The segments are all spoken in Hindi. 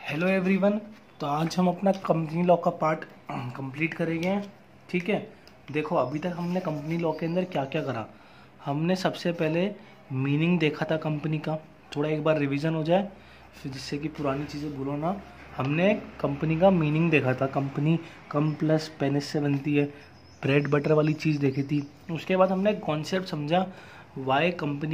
Hello everyone. तो आज हम अपना कंपनी लॉ का पार्ट कंप्लीट करेंगे। ठीक है, देखो अभी तक हमने कंपनी लॉ के अंदर क्या क्या करा। हमने सबसे पहले मीनिंग देखा था कंपनी का, थोड़ा एक बार रिवीजन हो जाए फिर जिससे कि पुरानी चीज़ें भूलो ना। हमने कंपनी का मीनिंग देखा था, कंपनी कम प्लस पेनिस से बनती है, ब्रेड बटर वाली चीज़ देखी थी। उसके बाद हमने कॉन्सेप्ट समझा, वाई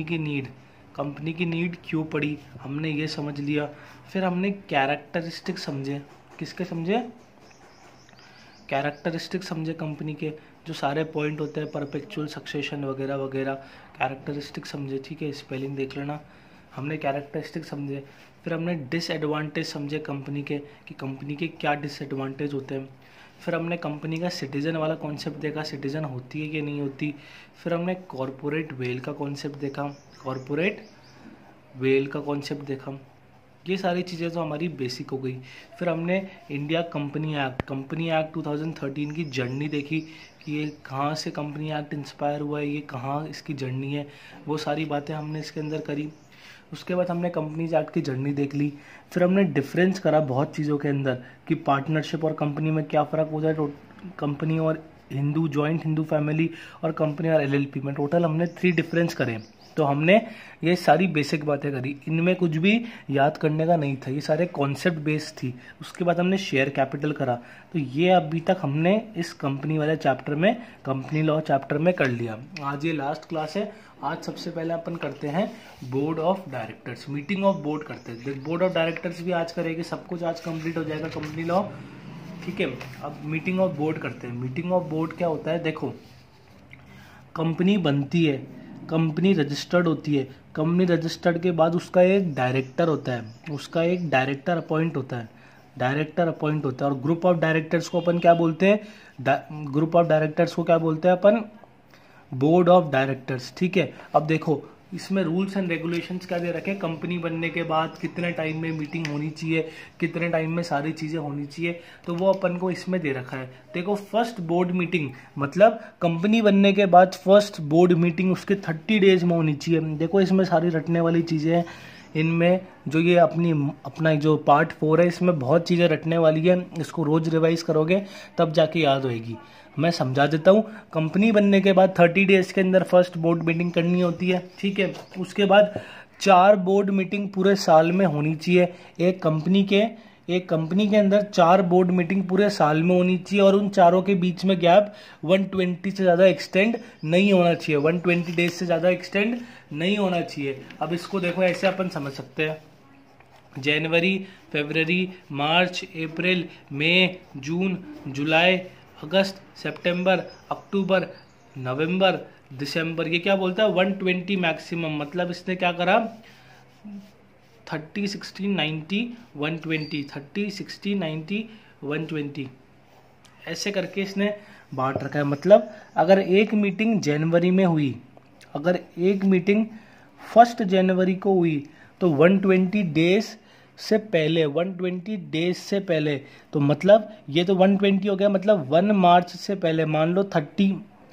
कंपनी की नीड क्यों पड़ी, हमने ये समझ लिया। फिर हमने कैरेक्टरिस्टिक समझे, किसके समझे? कैरेक्टरिस्टिक समझे कंपनी के, जो सारे पॉइंट होते हैं, परपेचुअल सक्सेशन वगैरह वगैरह, कैरेक्टरिस्टिक समझे। ठीक है, स्पेलिंग देख लेना। हमने कैरेक्टरिस्टिक समझे। फिर हमने डिसएडवांटेज समझे कंपनी के, कि कंपनी के क्या डिसएडवांटेज होते हैं। फिर हमने कंपनी का सिटीज़न वाला कॉन्सेप्ट देखा, सिटीज़न होती है कि नहीं होती। फिर हमने कॉरपोरेट वेल का कॉन्सेप्ट देखा, कॉरपोरेट वेल का कॉन्सेप्ट देखा। ये सारी चीज़ें तो हमारी बेसिक हो गई। फिर हमने इंडिया कंपनी एक्ट 2013 की जर्नी देखी कि ये कहाँ से कंपनी एक्ट इंस्पायर हुआ है, ये कहाँ इसकी जर्नी है, वो सारी बातें हमने इसके अंदर करी। उसके बाद हमने कंपनीज एक्ट की जर्नी देख ली। फिर हमने डिफरेंस करा बहुत चीज़ों के अंदर कि पार्टनरशिप और कंपनी में क्या फ़र्क होता है, कंपनी और जॉइंट हिंदू फैमिली और कंपनी और एलएलपी में। टोटल हमने 3 डिफरेंस करे। तो हमने ये सारी बेसिक बातें करी, इनमें कुछ भी याद करने का नहीं था, ये सारे कॉन्सेप्ट बेस्ड थी। उसके बाद हमने शेयर कैपिटल करा। तो ये अभी तक हमने इस कंपनी वाले चैप्टर में, कंपनी लॉ चैप्टर में कर लिया। आज ये लास्ट क्लास है। आज सबसे पहले अपन करते हैं board of directors, meeting of board करते हैं। बोर्ड ऑफ डायरेक्टर्स भी आज करेंगे, सब कुछ आज कंप्लीट हो जाएगा कंपनी लॉ। ठीक है, अब मीटिंग ऑफ बोर्ड करते हैं। मीटिंग ऑफ बोर्ड क्या होता है? देखो, कंपनी बनती है, कंपनी रजिस्टर्ड होती है, कंपनी रजिस्टर्ड के बाद उसका एक डायरेक्टर होता है, उसका एक डायरेक्टर अपॉइंट होता है, डायरेक्टर अपॉइंट होता है। और ग्रुप ऑफ डायरेक्टर्स को अपन क्या बोलते हैं? ग्रुप ऑफ डायरेक्टर्स को क्या बोलते हैं अपन? Board of directors. ठीक है, अब देखो इसमें रूल्स एंड रेगुलेशंस क्या दे रखे हैं, कंपनी बनने के बाद कितने टाइम में मीटिंग होनी चाहिए, कितने टाइम में सारी चीज़ें होनी चाहिए, तो वो अपन को इसमें दे रखा है। देखो, फर्स्ट बोर्ड मीटिंग मतलब कंपनी बनने के बाद फर्स्ट बोर्ड मीटिंग उसके 30 डेज में होनी चाहिए। देखो इसमें सारी रटने वाली चीज़ें हैं। इनमें जो ये अपना जो पार्ट 4 है, इसमें बहुत चीज़ें रटने वाली है। इसको रोज़ रिवाइज करोगे तब जाके याद होएगी। मैं समझा देता हूँ। कंपनी बनने के बाद 30 डेज के अंदर फर्स्ट बोर्ड मीटिंग करनी होती है। ठीक है, उसके बाद 4 बोर्ड मीटिंग पूरे साल में होनी चाहिए। एक कंपनी के अंदर 4 बोर्ड मीटिंग पूरे साल में होनी चाहिए, और उन चारों के बीच में गैप 120 से ज़्यादा एक्सटेंड नहीं होना चाहिए, 120 डेज से ज़्यादा एक्सटेंड नहीं होना चाहिए। अब इसको देखो, ऐसे अपन समझ सकते हैं, जनवरी, फरवरी, मार्च, अप्रैल, मई, जून, जुलाई, अगस्त, सितंबर, अक्टूबर, नवंबर, दिसंबर। ये क्या बोलता है? 120 मैक्सिमम। मतलब इसने क्या करा? 30, 60, 90, 120, 30, 60, 90, 120 ऐसे करके इसने बांट रखा है। मतलब अगर एक मीटिंग जनवरी में हुई, अगर एक मीटिंग 1 जनवरी को हुई, तो 120 डेज से पहले, 120 डेज से पहले, तो मतलब ये तो 120 हो गया, मतलब 1 मार्च से पहले, मान लो 30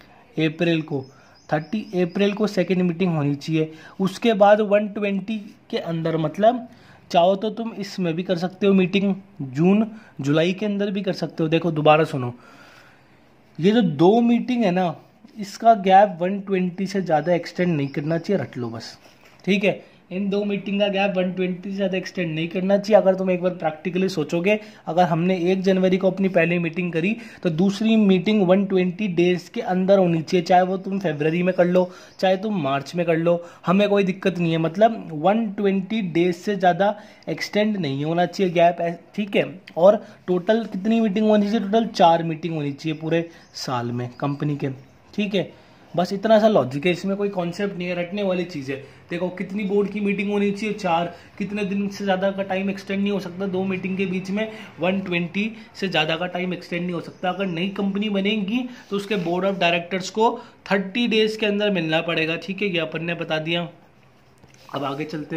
अप्रैल को सेकेंड मीटिंग होनी चाहिए। उसके बाद 120 के अंदर, मतलब चाहो तो तुम इसमें भी कर सकते हो मीटिंग, जून जुलाई के अंदर भी कर सकते हो। देखो दोबारा सुनो, ये जो 2 मीटिंग है ना, इसका गैप 120 से ज़्यादा एक्सटेंड नहीं करना चाहिए, रट लो बस। ठीक है, इन 2 मीटिंग का गैप 120 से ज़्यादा एक्सटेंड नहीं करना चाहिए। अगर तुम एक बार प्रैक्टिकली सोचोगे, अगर हमने 1 जनवरी को अपनी पहली मीटिंग करी, तो दूसरी मीटिंग 120 डेज के अंदर होनी चाहिए, चाहे वो तुम फरवरी में कर लो, चाहे तुम मार्च में कर लो, हमें कोई दिक्कत नहीं है। मतलब 120 डेज से ज़्यादा एक्सटेंड नहीं होना चाहिए गैप। ठीक है, और टोटल कितनी मीटिंग होनी चाहिए? टोटल 4 मीटिंग होनी चाहिए पूरे साल में कंपनी के। ठीक है, बस इतना सा लॉजिक है, इसमें कोई कॉन्सेप्ट नहीं है, रटने वाली चीज़ है। देखो, कितनी बोर्ड की मीटिंग होनी चाहिए? 4। कितने दिन से ज़्यादा का टाइम एक्सटेंड नहीं हो सकता 2 मीटिंग के बीच में? 120 से ज़्यादा का टाइम एक्सटेंड नहीं हो सकता। अगर नई कंपनी बनेगी तो उसके बोर्ड ऑफ डायरेक्टर्स को 30 डेज के अंदर मिलना पड़ेगा। ठीक है, ये अपन ने बता दिया। अब आगे चलते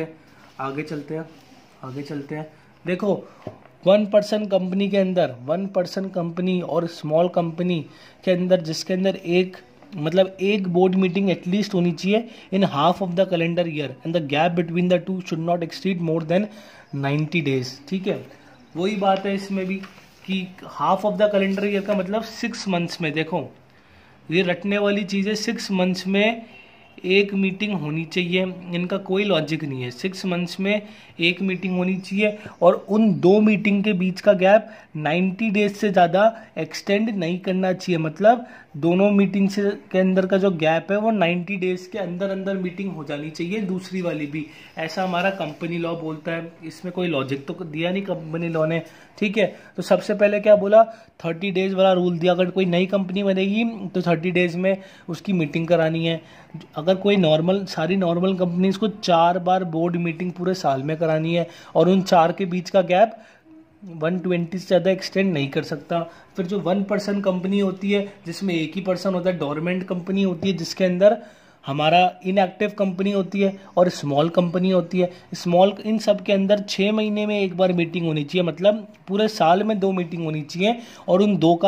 हैं। देखो, 1 पर्सन कंपनी के अंदर, 1 पर्सन कंपनी और स्मॉल कंपनी के अंदर, जिसके अंदर एक बोर्ड मीटिंग एटलीस्ट होनी चाहिए in half of the calendar year, and the gap between the two should not exceed more than 90 days. ठीक है, वही बात है इसमें भी कि half of the calendar year का मतलब 6 मंथ्स में, देखो ये रटने वाली चीज़ है, 6 मंथ्स में एक मीटिंग होनी चाहिए, इनका कोई लॉजिक नहीं है। 6 मंथ्स में एक मीटिंग होनी चाहिए और उन 2 मीटिंग के बीच का गैप 90 डेज से ज़्यादा एक्सटेंड नहीं करना चाहिए। मतलब दोनों मीटिंग से के अंदर का जो गैप है वो 90 डेज के अंदर अंदर मीटिंग हो जानी चाहिए, दूसरी वाली भी। ऐसा हमारा कंपनी लॉ बोलता है, इसमें कोई लॉजिक तो दिया नहीं कंपनी लॉ ने, ठीक है। तो सबसे पहले क्या बोला, 30 डेज वाला रूल दिया, अगर कोई नई कंपनी बनेगी तो 30 डेज में उसकी मीटिंग करानी है। अगर कोई सारी नॉर्मल कंपनीज को 4 बार बोर्ड मीटिंग पूरे साल में करानी है और उन 4 के बीच का गैप 120 से ज़्यादा एक्सटेंड नहीं कर सकता। फिर जो 1% कंपनी होती है जिसमें एक ही पर्सन होता है, डोरमेंट कंपनी होती है जिसके अंदर हमारा इनएक्टिव कंपनी होती है और स्मॉल कंपनी होती है। स्मॉल, इन सब के अंदर 6 महीने में एक बार मीटिंग होनी चाहिए, मतलब पूरे साल में 2 मीटिंग होनी चाहिए और उन दो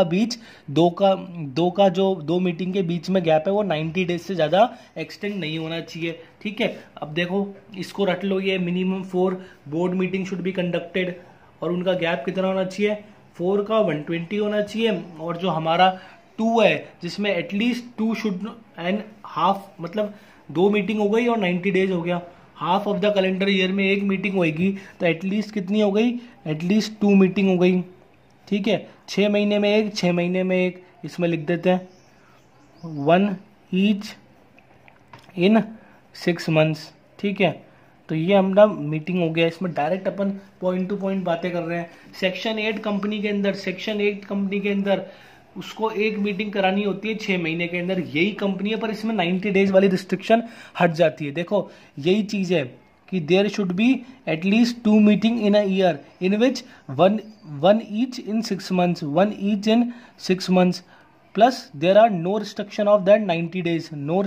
का जो 2 मीटिंग के बीच में गैप है वो 90 डेज से ज़्यादा एक्सटेंड नहीं होना चाहिए, ठीक है। अब देखो इसको रट लो, ये minimum 4 board meeting should be conducted और उनका गैप कितना होना चाहिए, 4 का 120 होना चाहिए। और जो हमारा 2 है जिसमें एटलीस्ट 2 शुड एंड हाफ, मतलब 2 मीटिंग हो गई और 90 डेज हो गया, half of the calendar year में एक मीटिंग होगी तो एटलीस्ट कितनी हो गई, एटलीस्ट 2 मीटिंग हो गई, ठीक है। 6 महीने में एक, 6 महीने में एक, इसमें लिख देते हैं 1 ईच इन 6 मंथ्स, ठीक है। तो ये हमारा मीटिंग हो गया, इसमें डायरेक्ट अपन पॉइंट टू पॉइंट बातें कर रहे हैं। सेक्शन 8 कंपनी के अंदर उसको एक मीटिंग करानी होती है 6 महीने के अंदर, यही कंपनी है, पर इसमें 90 डेज वाली रिस्ट्रिक्शन हट जाती है। देखो यही चीज है कि there should be at least 2 meeting in a year in which one each in 6 months, 1 each in 6 months, plus there are no restriction of that 90 days, no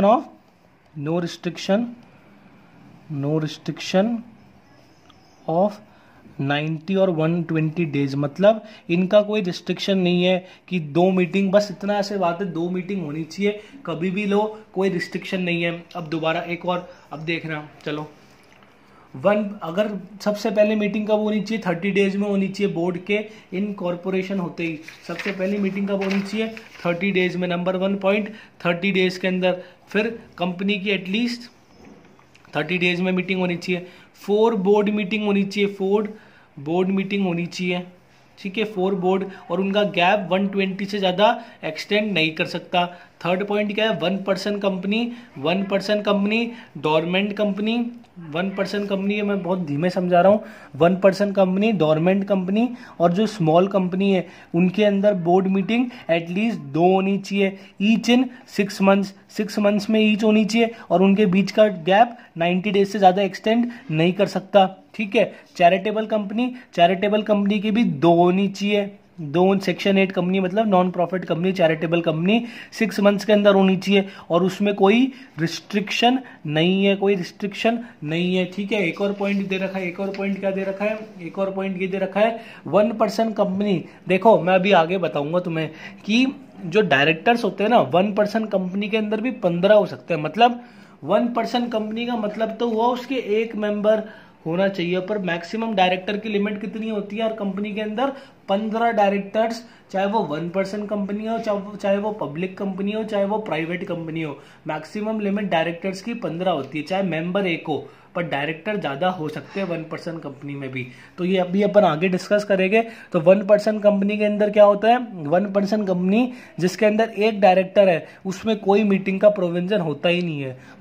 restriction of 90 और 120 डेज। मतलब इनका कोई रिस्ट्रिक्शन नहीं है कि 2 मीटिंग, बस इतना ऐसे बात है 2 मीटिंग होनी चाहिए, कभी भी लो, कोई रिस्ट्रिक्शन नहीं है। अब दोबारा एक और अब देखना, चलो अगर सबसे पहले मीटिंग कब होनी चाहिए, 30 डेज में होनी चाहिए, बोर्ड के इनकॉर्पोरेशन होते ही सबसे पहली मीटिंग कब होनी चाहिए, 30 डेज में। नंबर 1 पॉइंट 30 डेज के अंदर। फिर कंपनी की एटलीस्ट 30 डेज में मीटिंग होनी चाहिए, 4 बोर्ड मीटिंग होनी चाहिए, 4 बोर्ड मीटिंग होनी चाहिए, ठीक है, 4 बोर्ड, और उनका गैप 120 से ज़्यादा एक्सटेंड नहीं कर सकता। थर्ड पॉइंट क्या है, 1% कंपनी, डोरमेंट कंपनी, 1% कंपनी है, मैं बहुत धीमे समझा रहा हूँ, 1% कंपनी, डोरमेंट कंपनी और जो स्मॉल कंपनी है उनके अंदर बोर्ड मीटिंग एटलीस्ट 2 होनी चाहिए, ईच इन 6 मंथ्स, 6 मंथ्स में ईच होनी चाहिए और उनके बीच का गैप 90 डेज से ज़्यादा एक्सटेंड नहीं कर सकता, ठीक है। चैरिटेबल कंपनी की भी 2 होनी चाहिए, 2 सेक्शन 8 कंपनी मतलब non profit company, charitable company 6 months के अंदर होनी चाहिए और उसमें कोई रिस्ट्रिक्शन नहीं है, ठीक है। एक और पॉइंट दे रखा है, एक और पॉइंट ये दे रखा है 1% कंपनी। देखो मैं अभी आगे बताऊंगा तुम्हें कि जो डायरेक्टर्स होते हैं ना 1% कंपनी के अंदर भी 15 हो सकते हैं। मतलब 1% कंपनी का मतलब तो हुआ उसके एक मेंबर होना चाहिए, पर मैक्सिमम डायरेक्टर की लिमिट कितनी होती है और कंपनी के अंदर 15 डायरेक्टर्स, चाहे वो 1% कंपनी हो, चाहे वो पब्लिक कंपनी हो, चाहे वो प्राइवेट कंपनी हो, मैक्सिमम लिमिट डायरेक्टर्स की 15 होती है, चाहे मेंबर एक हो, पर डायरेक्टर ज्यादा हो सकते हैं 1% कंपनी में भी। तो ये अभी अपन आगे डिस्कस करेंगे। तो 1% कंपनी के अंदर क्या होता है, 1% कंपनी जिसके अंदर एक डायरेक्टर है उसमें कोई मीटिंग का प्रोविजन होता ही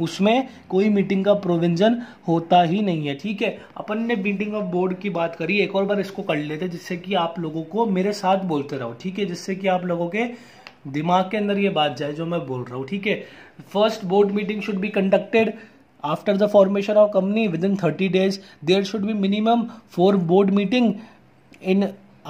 नहीं है, ठीक है। अपन ने मीटिंग ऑफ बोर्ड की बात करी, एक और बार इसको कर लेते जिससे कि आप लोगों को मेरे साथ बोलते रहो, ठीक है, जिससे कि आप लोगों के दिमाग के अंदर ये बात जाए जो मैं बोल रहा हूँ, ठीक है। First board meeting should be conducted after the formation of company within 30 days. There should be minimum 4 board meeting in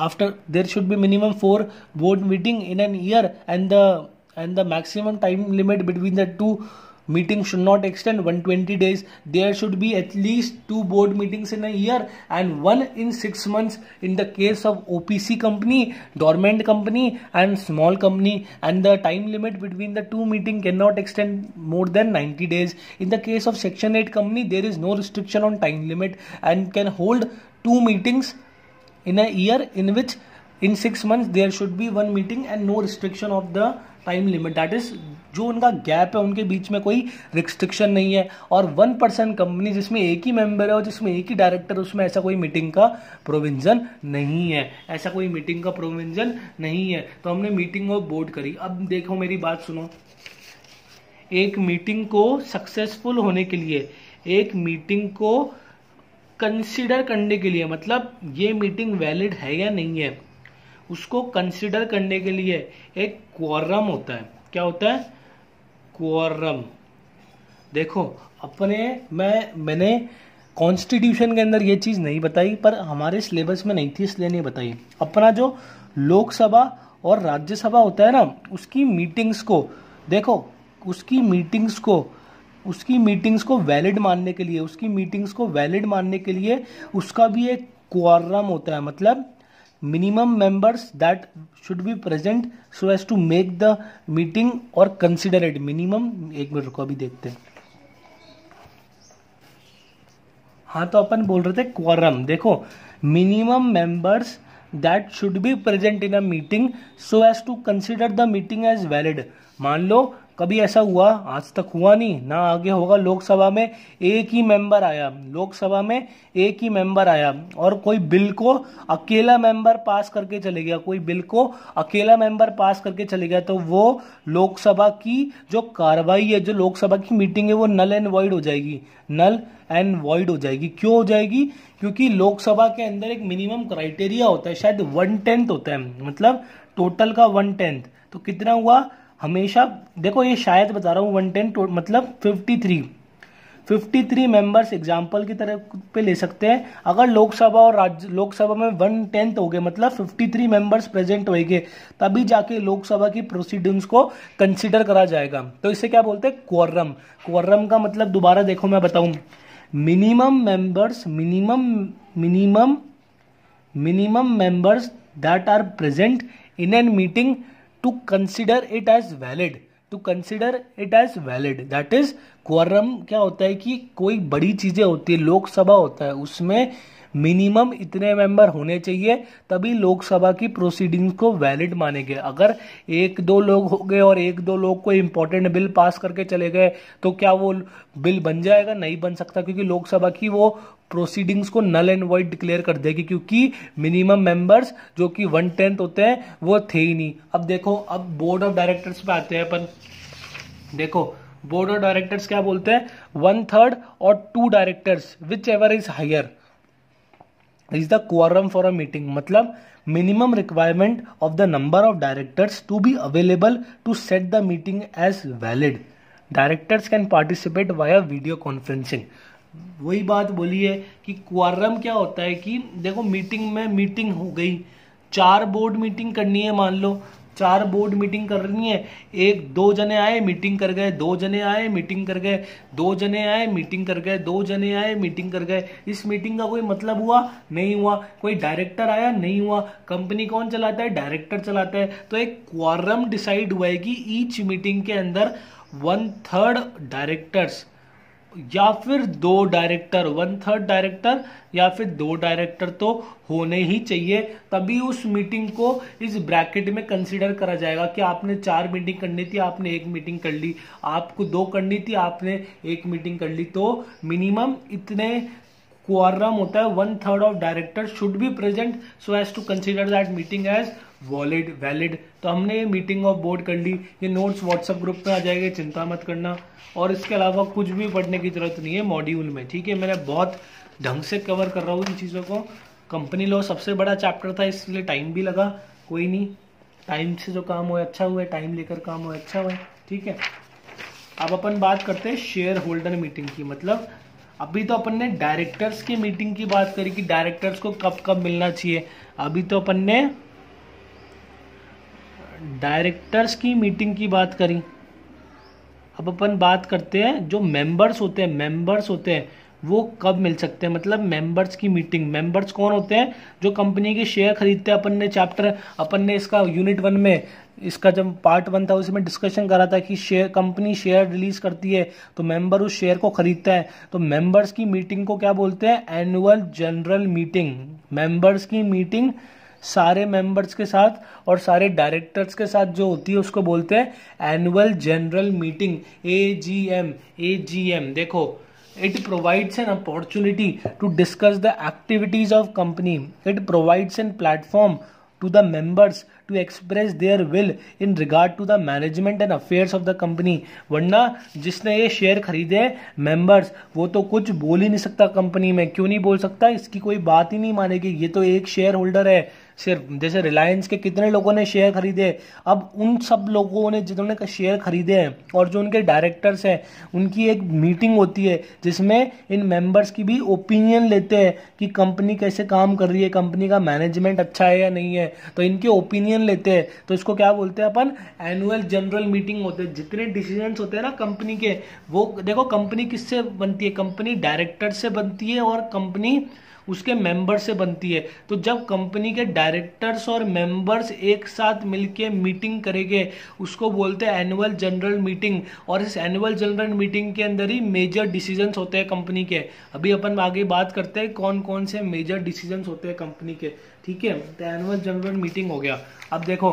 an year, and the maximum time limit between the 2 meetings should not extend 120 days. There should be at least 2 board meetings in a year and 1 in 6 months in the case of OPC company, dormant company and small company, and the time limit between the 2 meetings cannot extend more than 90 days. In the case of section 8 company, there is no restriction on time limit and can hold 2 meetings in a year in which in 6 months there should be one meeting and no restriction of the time limit, that is जो उनका गैप है उनके बीच में कोई रिस्ट्रिक्शन नहीं है। और 1% कंपनी जिसमें एक ही मेंबर है और जिसमें एक ही डायरेक्टर, उसमें ऐसा कोई मीटिंग का प्रोविजन नहीं है, ऐसा कोई मीटिंग का प्रोविजन नहीं है। तो हमने मीटिंग ऑफ बोर्ड करी। अब देखो मेरी बात सुनो, एक मीटिंग को सक्सेसफुल होने के लिए, एक मीटिंग को कंसिडर करने के लिए, मतलब ये मीटिंग वैलिड है या नहीं है, उसको कंसिडर करने के लिए एक क्वोरम होता है। क्या होता है? क्वोरम। देखो मैंने कॉन्स्टिट्यूशन के अंदर ये चीज़ नहीं बताई, पर हमारे सिलेबस में नहीं थी इसलिए नहीं बताई। अपना जो लोकसभा और राज्यसभा होता है ना, उसकी मीटिंग्स को देखो, उसकी मीटिंग्स को वैलिड मानने के लिए, उसका भी एक क्वोरम होता है। मतलब minimum members that should be present so as to make the meeting or consider it minimum। एक मिनट रुको, अभी देखते हैं। हाँ, तो अपन बोल रहे थे क्वोरम। देखो, minimum members that should be present in a meeting so as to consider the meeting as valid। मान लो कभी ऐसा हुआ, आज तक हुआ नहीं ना आगे होगा, लोकसभा में एक ही मेंबर आया और कोई बिल को अकेला मेंबर पास करके चले गया, तो वो लोकसभा की जो कार्रवाई है, जो लोकसभा की मीटिंग है, वो नल एंड वॉइड हो जाएगी। क्यों हो जाएगी? क्योंकि लोकसभा के अंदर एक मिनिमम क्राइटेरिया होता है, शायद 1/10 होता है, मतलब टोटल का 1/10। तो कितना हुआ? हमेशा देखो, ये शायद बता रहा हूँ, 1/10 मतलब 53 मेंबर्स एग्जाम्पल की तरह पे ले सकते हैं। अगर लोकसभा में 1/10 हो गए, मतलब 53 मेंबर्स प्रेजेंट होंगे, तभी जाके लोकसभा की प्रोसीडिंग्स को कंसिडर करा जाएगा। तो इसे क्या बोलते हैं? क्वोरम का मतलब दोबारा देखो मैं बताऊं, minimum members that are present in an meeting to consider it as valid, that is quorum। क्या होता है कि कोई बड़ी चीजें होती है, लोकसभा होता है, उसमें मिनिमम इतने मेंबर होने चाहिए, तभी लोकसभा की प्रोसीडिंग्स को वैलिड मानेंगे। अगर 1-2 लोग हो गए और 1-2 लोग कोई इंपॉर्टेंट बिल पास करके चले गए, तो क्या वो बिल बन जाएगा? नहीं बन सकता, क्योंकि लोकसभा की वो प्रोसीडिंग्स को नल एंड वॉइड डिक्लेयर कर देगी, क्योंकि मिनिमम मेंबर्स जो कि 1/10 होते हैं वो थे ही नहीं। अब देखो, अब बोर्ड ऑफ डायरेक्टर्स पे आते हैं अपन। देखो, बोर्ड ऑफ डायरेक्टर्स क्या बोलते हैं? 1/3 और 2 directors whichever is higher is the quorum for a meeting। मतलब minimum requirement of the number of directors to be available to set the meeting as valid। Directors can participate via video conferencing। वही बात बोली है कि क्वारम क्या होता है कि देखो, मीटिंग हो गई, 4 बोर्ड मीटिंग करनी है, मान लो 4 बोर्ड मीटिंग करनी है, 1-2 जने आए मीटिंग कर गए, 2 जने आए मीटिंग कर गए, 2 जने आए मीटिंग कर गए, 2 जने आए मीटिंग कर गए। इस मीटिंग का कोई मतलब हुआ? नहीं हुआ। कोई डायरेक्टर आया? नहीं हुआ। कंपनी कौन चलाता है? डायरेक्टर चलाता है। तो एक क्वारम डिसाइड हुआ है कि ईच मीटिंग के अंदर 1/3 डायरेक्टर्स या फिर 2 डायरेक्टर, 1/3 डायरेक्टर या फिर 2 डायरेक्टर तो होने ही चाहिए, तभी उस मीटिंग को इस ब्रैकेट में कंसीडर करा जाएगा कि आपने 4 मीटिंग करनी थी, आपने 1 मीटिंग कर ली, आपको 2 करनी थी, आपने 1 मीटिंग कर ली। तो मिनिमम इतने क्वारम होता है, 1/3 of director should be present so as to consider that meeting as valid. तो हमने मीटिंग ऑफ बोर्ड कर ली। ये नोट्स व्हाट्सएप ग्रुप में आ जाएंगे, चिंता मत करना। और इसके अलावा कुछ भी पढ़ने की जरूरत नहीं है मॉड्यूल में, ठीक है। मैंने बहुत ढंग से कवर कर रहा हूँ इन चीज़ों को। कंपनी लॉ सबसे बड़ा चैप्टर था, इसलिए टाइम भी लगा, कोई नहीं, टाइम से जो काम हुआ अच्छा हुआ, टाइम लेकर काम हुआ अच्छा हुआ, ठीक है। अब अपन बात करते हैं शेयर होल्डर मीटिंग की। मतलब अभी तो अपन ने डायरेक्टर्स की मीटिंग की बात करी कि डायरेक्टर्स को कब कब मिलना चाहिए। अभी तो अपन ने डायरेक्टर्स की मीटिंग की बात करी। अब अपन बात करते हैं जो मेंबर्स होते हैं वो कब मिल सकते हैं, मतलब मेंबर्स की मीटिंग। मेंबर्स कौन होते हैं, जो कंपनी के शेयर खरीदते हैं। अपन ने इसका यूनिट 1 में, इसका जब पार्ट 1 था उसमें डिस्कशन करा था कि कंपनी शेयर रिलीज करती है तो मेंबर उस शेयर को खरीदता है। तो मेंबर्स की मीटिंग को क्या बोलते हैं, एनुअल जनरल मीटिंग। मेंबर्स की मीटिंग सारे मेंबर्स के साथ और सारे डायरेक्टर्स के साथ जो होती है उसको बोलते हैं annual general meeting, AGM. AGM देखो, it provides an opportunity to discuss the activities of company. It provides a platform to the members to express their will in regard to the management and affairs of the company. वरना जिसने ये शेयर खरीदे मेंबर्स, वो तो कुछ बोल ही नहीं सकता कंपनी में। क्यों नहीं बोल सकता, इसकी कोई बात ही नहीं मानेगी। ये तो एक शेयर होल्डर है सिर्फ। जैसे रिलायंस के कितने लोगों ने शेयर खरीदे, अब उन सब लोगों ने जिन्होंने शेयर खरीदे हैं और जो उनके डायरेक्टर्स हैं, उनकी एक मीटिंग होती है जिसमें इन मेंबर्स की भी ओपिनियन लेते हैं कि कंपनी कैसे काम कर रही है, कंपनी का मैनेजमेंट अच्छा है या नहीं है, तो इनके ओपिनियन लेते हैं। तो इसको क्या बोलते हैं अपन, एनुअल जनरल मीटिंग होते हैं। जितने डिसीजंस होते हैं ना कंपनी के, वो देखो कंपनी किससे बनती है, कंपनी डायरेक्टर से बनती है और कंपनी उसके मेंबर से बनती है। तो जब कंपनी के डायरेक्टर्स और मेंबर्स एक साथ मिलके मीटिंग करेंगे उसको बोलते हैं एनुअल जनरल मीटिंग। और इस एनुअल जनरल मीटिंग के अंदर ही मेजर डिसीजंस होते हैं कंपनी के। अभी अपन आगे बात करते हैं कौन कौन से मेजर डिसीजंस होते हैं कंपनी के, ठीक है। तो एनुअल जनरल मीटिंग हो गया। अब देखो,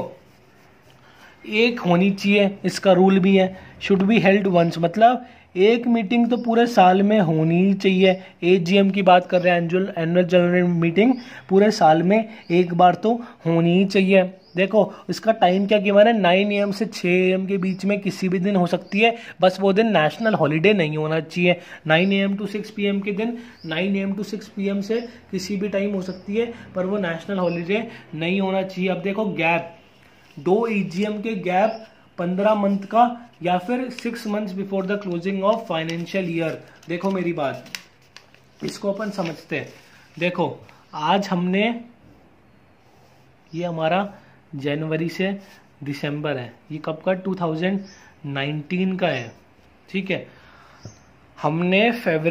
एक होनी चाहिए, इसका रूल भी है, शुड बी हेल्ड वंस, मतलब एक मीटिंग तो पूरे साल में होनी ही चाहिए। एजीएम की बात कर रहे हैं, एनुअल जनरल मीटिंग पूरे साल में एक बार तो होनी ही चाहिए। देखो इसका टाइम क्या गिवन है, 9 AM से 6 AM के बीच में किसी भी दिन हो सकती है, बस वो दिन नेशनल हॉलीडे नहीं होना चाहिए। 9 AM to 6 PM के दिन 9 AM to 6 PM से किसी भी टाइम हो सकती है, पर वो नेशनल हॉलीडे नहीं होना चाहिए। अब देखो गैप, 2 एजीएम के गैप 15 मंथ का या फिर 6 months before the closing of financial year. देखो मेरी बात, इसको अपन समझते हैं। देखो आज हमने, ये हमारा जनवरी से दिसंबर है, ये कब का, 2019 का है, ठीक है। हमने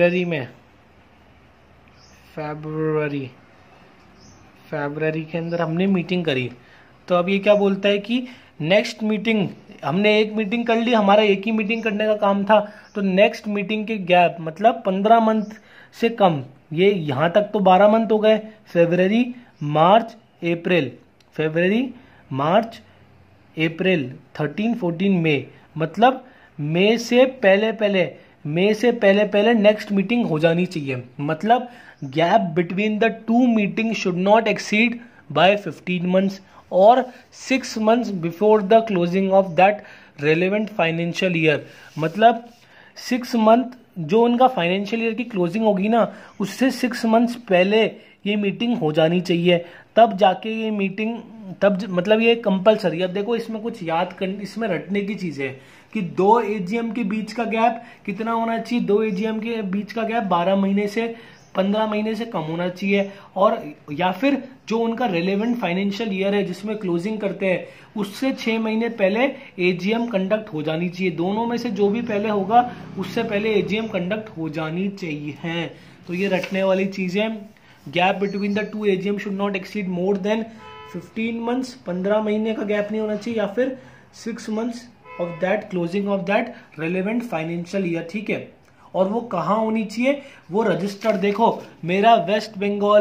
फरवरी के अंदर हमने मीटिंग करी। तो अब ये क्या बोलता है कि नेक्स्ट मीटिंग, हमने एक मीटिंग कर ली, हमारा एक ही मीटिंग करने का काम था, तो नेक्स्ट मीटिंग के गैप मतलब 15 मंथ से कम, ये यहाँ तक तो 12 मंथ हो गए, फरवरी मार्च अप्रैल 13, 14 मई, मतलब मई से पहले नेक्स्ट मीटिंग हो जानी चाहिए। मतलब gap between the 2 meeting should not exceed by 15 months और 6 months before the closing of that relevant financial year. मतलब 6 मंथ जो उनका फाइनेंशियल ईयर की क्लोजिंग होगी ना, उससे 6 मंथ्स पहले ये मीटिंग हो जानी चाहिए, तब जाके ये मीटिंग, तब मतलब ये कंपलसरी। अब देखो इसमें कुछ इसमें रटने की चीज है कि 2 एजीएम के बीच का गैप कितना होना चाहिए, 2 एजीएम के बीच का गैप 12 महीने से 15 महीने से कम होना चाहिए, और या फिर जो उनका रेलेवेंट फाइनेंशियल ईयर है जिसमें क्लोजिंग करते हैं उससे 6 महीने पहले एजीएम कंडक्ट हो जानी चाहिए। दोनों में से जो भी पहले होगा उससे पहले एजीएम कंडक्ट हो जानी चाहिए। तो ये रटने वाली चीजें, gap between the 2 AGM should not exceed more than 15 months, 15 महीने का गैप नहीं होना चाहिए, या फिर 6 months of that closing of that relevant financial year, ठीक है। और वो कहाँ होनी चाहिए, वो रजिस्टर्ड। देखो मेरा वेस्ट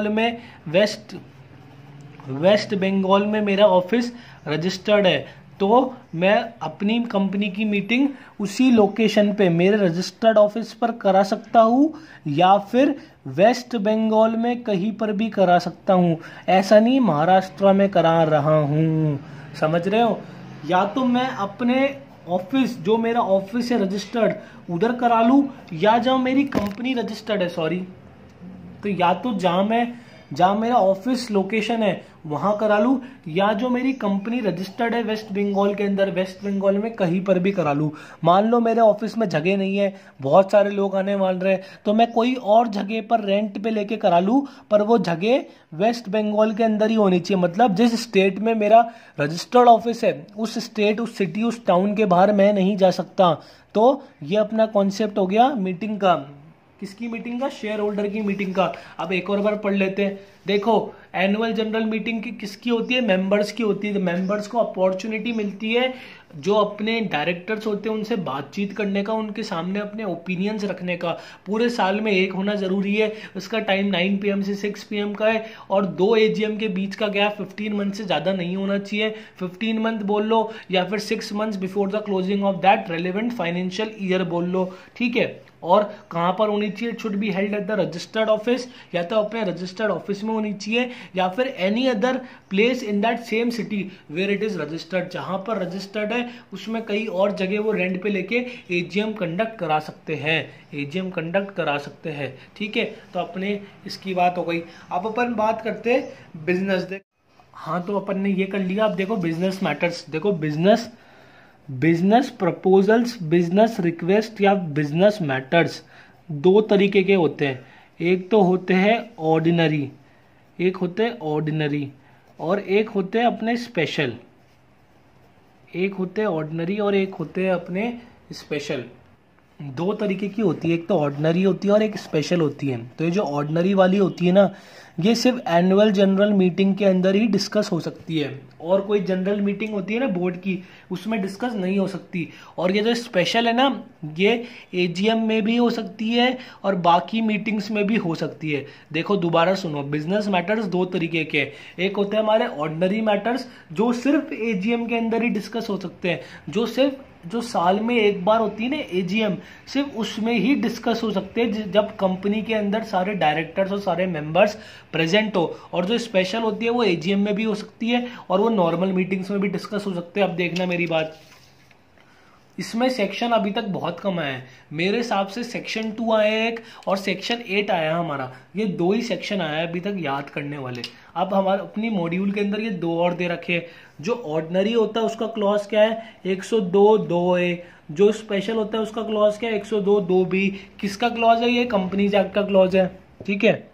बंगाल में मेरा ऑफिस रजिस्टर्ड है, तो मैं अपनी कंपनी की मीटिंग उसी लोकेशन पे मेरे रजिस्टर्ड ऑफिस पर करा सकता हूँ, या फिर वेस्ट बंगाल में कहीं पर भी करा सकता हूँ। ऐसा नहीं महाराष्ट्र में करा रहा हूँ, समझ रहे हो। या तो मैं अपने ऑफिस, जो मेरा ऑफिस है रजिस्टर्ड, उधर करा लूँ, या जहाँ मेरी कंपनी रजिस्टर्ड है, तो या तो जहाँ मेरा ऑफिस लोकेशन है वहां करा लूँ, या जो मेरी कंपनी रजिस्टर्ड है वेस्ट बंगाल के अंदर, वेस्ट बंगाल में कहीं पर भी करा लूँ। मान लो मेरे ऑफिस में जगह नहीं है, बहुत सारे लोग आने वाले रहे, तो मैं कोई और जगह पर रेंट पे लेके करा लूँ, पर वो जगह वेस्ट बंगाल के अंदर ही होनी चाहिए। मतलब जिस स्टेट में मेरा रजिस्टर्ड ऑफिस है उस स्टेट, उस सिटी, उस टाउन के बाहर मैं नहीं जा सकता। तो ये अपना कॉन्सेप्ट हो गया मीटिंग का, किसकी मीटिंग का? शेयर होल्डर की मीटिंग का। अब एक और बार पढ़ लेते हैं। देखो एनुअल जनरल मीटिंग की किसकी होती है? मेंबर्स की होती है। मेंबर्स को अपॉर्चुनिटी मिलती है जो अपने डायरेक्टर्स होते हैं उनसे बातचीत करने का, उनके सामने अपने ओपिनियंस रखने का। पूरे साल में एक होना जरूरी है। उसका टाइम 9 PM से 6 PM का है और 2 AGM के बीच का गैप 15 मंथ से ज्यादा नहीं होना चाहिए। 15 मंथ बोल लो या फिर 6 months before the closing of that relevant financial year बोल लो, ठीक है। और कहां पर होनी चाहिए? Should be held at the registered office, या तो अपने रजिस्टर्ड ऑफिस में होनी चाहिए या फिर any other place in that same city where it is registered. जहां पर रजिस्टर्ड है उसमें कई और जगह वो रेंट पे लेके एजीएम कंडक्ट करा सकते हैं, एजीएम कंडक्ट करा सकते हैं, ठीक है। तो अपने इसकी बात हो गई। अब अपन बात करते हैं बिजनेस। हाँ तो अपन ने ये कर लिया। अब देखो बिजनेस मैटर्स। देखो बिजनेस प्रपोजल्स, बिजनेस रिक्वेस्ट या बिजनेस मैटर्स 2 तरीके के होते हैं। एक तो होते हैं ऑर्डिनरी, एक होते हैं ऑर्डिनरी और एक होते हैं अपने स्पेशल। एक होते हैं ऑर्डिनरी और एक होते हैं अपने स्पेशल। 2 तरीके की होती है, एक तो ऑर्डिनरी होती है और एक स्पेशल होती है। तो ये जो ऑर्डिनरी वाली होती है ना, ये सिर्फ एनुअल जनरल मीटिंग के अंदर ही डिस्कस हो सकती है और कोई जनरल मीटिंग होती है ना बोर्ड की, उसमें डिस्कस नहीं हो सकती। और ये जो स्पेशल है ना, ये एजीएम में भी हो सकती है और बाकी मीटिंग्स में भी हो सकती है। देखो दोबारा सुनो, बिजनेस मैटर्स 2 तरीके के। एक होते हैं हमारे ऑर्डिनरी मैटर्स जो सिर्फ एजीएम के अंदर ही डिस्कस हो सकते हैं, जो साल में एक बार होती है ना एजीएम, सिर्फ उसमें ही डिस्कस हो सकते हैं जब कंपनी के अंदर सारे डायरेक्टर्स और सारे मेंबर्स प्रेजेंट हो। और जो स्पेशल होती है वो एजीएम में भी हो सकती है और वो नॉर्मल मीटिंग्स में भी डिस्कस हो सकते हैं। अब देखना मेरी बात, इसमें सेक्शन अभी तक बहुत कम आया है। मेरे हिसाब से सेक्शन 2 आया एक और सेक्शन 8 आया हमारा। ये 2 ही सेक्शन आया है अभी तक याद करने वाले। अब हमारे अपनी मॉड्यूल के अंदर ये 2 और दे रखे हैं। जो ऑर्डिनरी होता है उसका क्लॉज क्या है? 102(2)(a। जो स्पेशल होता है उसका क्लॉज क्या है? 102(2)(b। किसका क्लॉज है? ये कंपनीज एक्ट का क्लॉज है, ठीक है।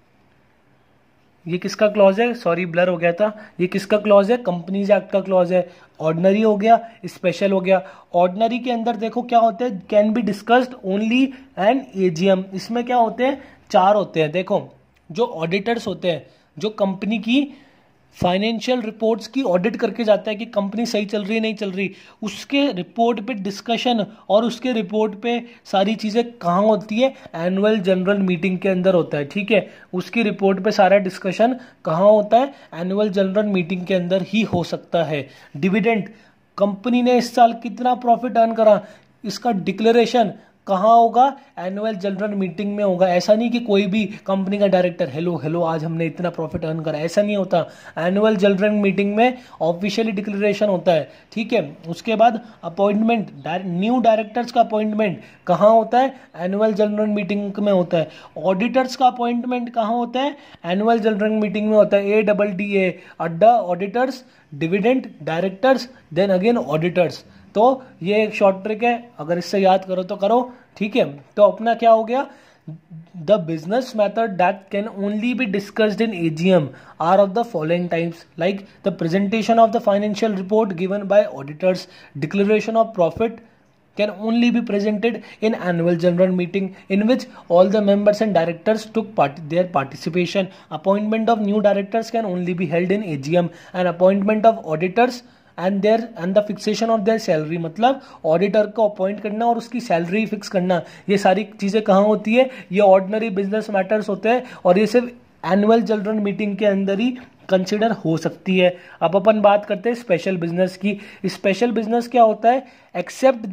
ये किसका क्लॉज है? सॉरी ब्लर हो गया था। ये किसका क्लॉज है? कंपनीज एक्ट का क्लॉज है। ऑर्डिनरी हो गया, स्पेशल हो गया। ऑर्डिनरी के अंदर देखो क्या होते हैं, can be discussed only in AGM. इसमें क्या होते हैं? 4 होते हैं। देखो जो ऑडिटर्स होते हैं, जो कंपनी की फाइनेंशियल रिपोर्ट्स की ऑडिट करके जाता है कि कंपनी सही चल रही है नहीं चल रही, उसके रिपोर्ट पे डिस्कशन और उसके रिपोर्ट पे सारी चीज़ें कहाँ होती है? एनुअल जनरल मीटिंग के अंदर होता है, ठीक है। उसकी रिपोर्ट पे सारा डिस्कशन कहाँ होता है? एनुअल जनरल मीटिंग के अंदर ही हो सकता है। डिविडेंड, कंपनी ने इस साल कितना प्रॉफिट अर्न करा, इसका डिक्लेरेशन कहाँ होगा? एनुअल जनरल मीटिंग में होगा। ऐसा नहीं कि कोई भी कंपनी का डायरेक्टर हेलो आज हमने इतना प्रॉफिट अर्न करा, ऐसा नहीं होता। एनुअल जनरल मीटिंग में ऑफिशियली डिक्लेरेशन होता है, ठीक है। उसके बाद अपॉइंटमेंट, न्यू डायरेक्टर्स का अपॉइंटमेंट कहाँ होता है? एनुअल जनरल मीटिंग में होता है। ऑडिटर्स का अपॉइंटमेंट कहाँ होता है? एनुअल जनरल मीटिंग में होता है। ADDA, अड्डा, auditors, dividend, directors, then again auditors. तो ये एक शॉर्ट ट्रिक है, अगर इससे याद करो तो करो, ठीक है। तो अपना क्या हो गया? The business method that can only be discussed in AGM are of the following types, like the presentation of the financial report given by auditors, declaration of profit can only be presented in annual general meeting in which all the members and directors took their participation. Appointment of new directors can only be held in AGM and appointment of auditors and the fixation of their salary, मतलब ऑडिटर को अपॉइंट करना और उसकी सैलरी फिक्स करना, ये सारी चीजें कहाँ होती है? ये ऑर्डिनरी बिजनेस मैटर्स होते हैं और ये सिर्फ एनुअल जनरल मीटिंग के अंदर ही कंसिडर हो सकती है। अब अपन बात करते हैं स्पेशल बिजनेस की। स्पेशल बिजनेस क्या होता है? Except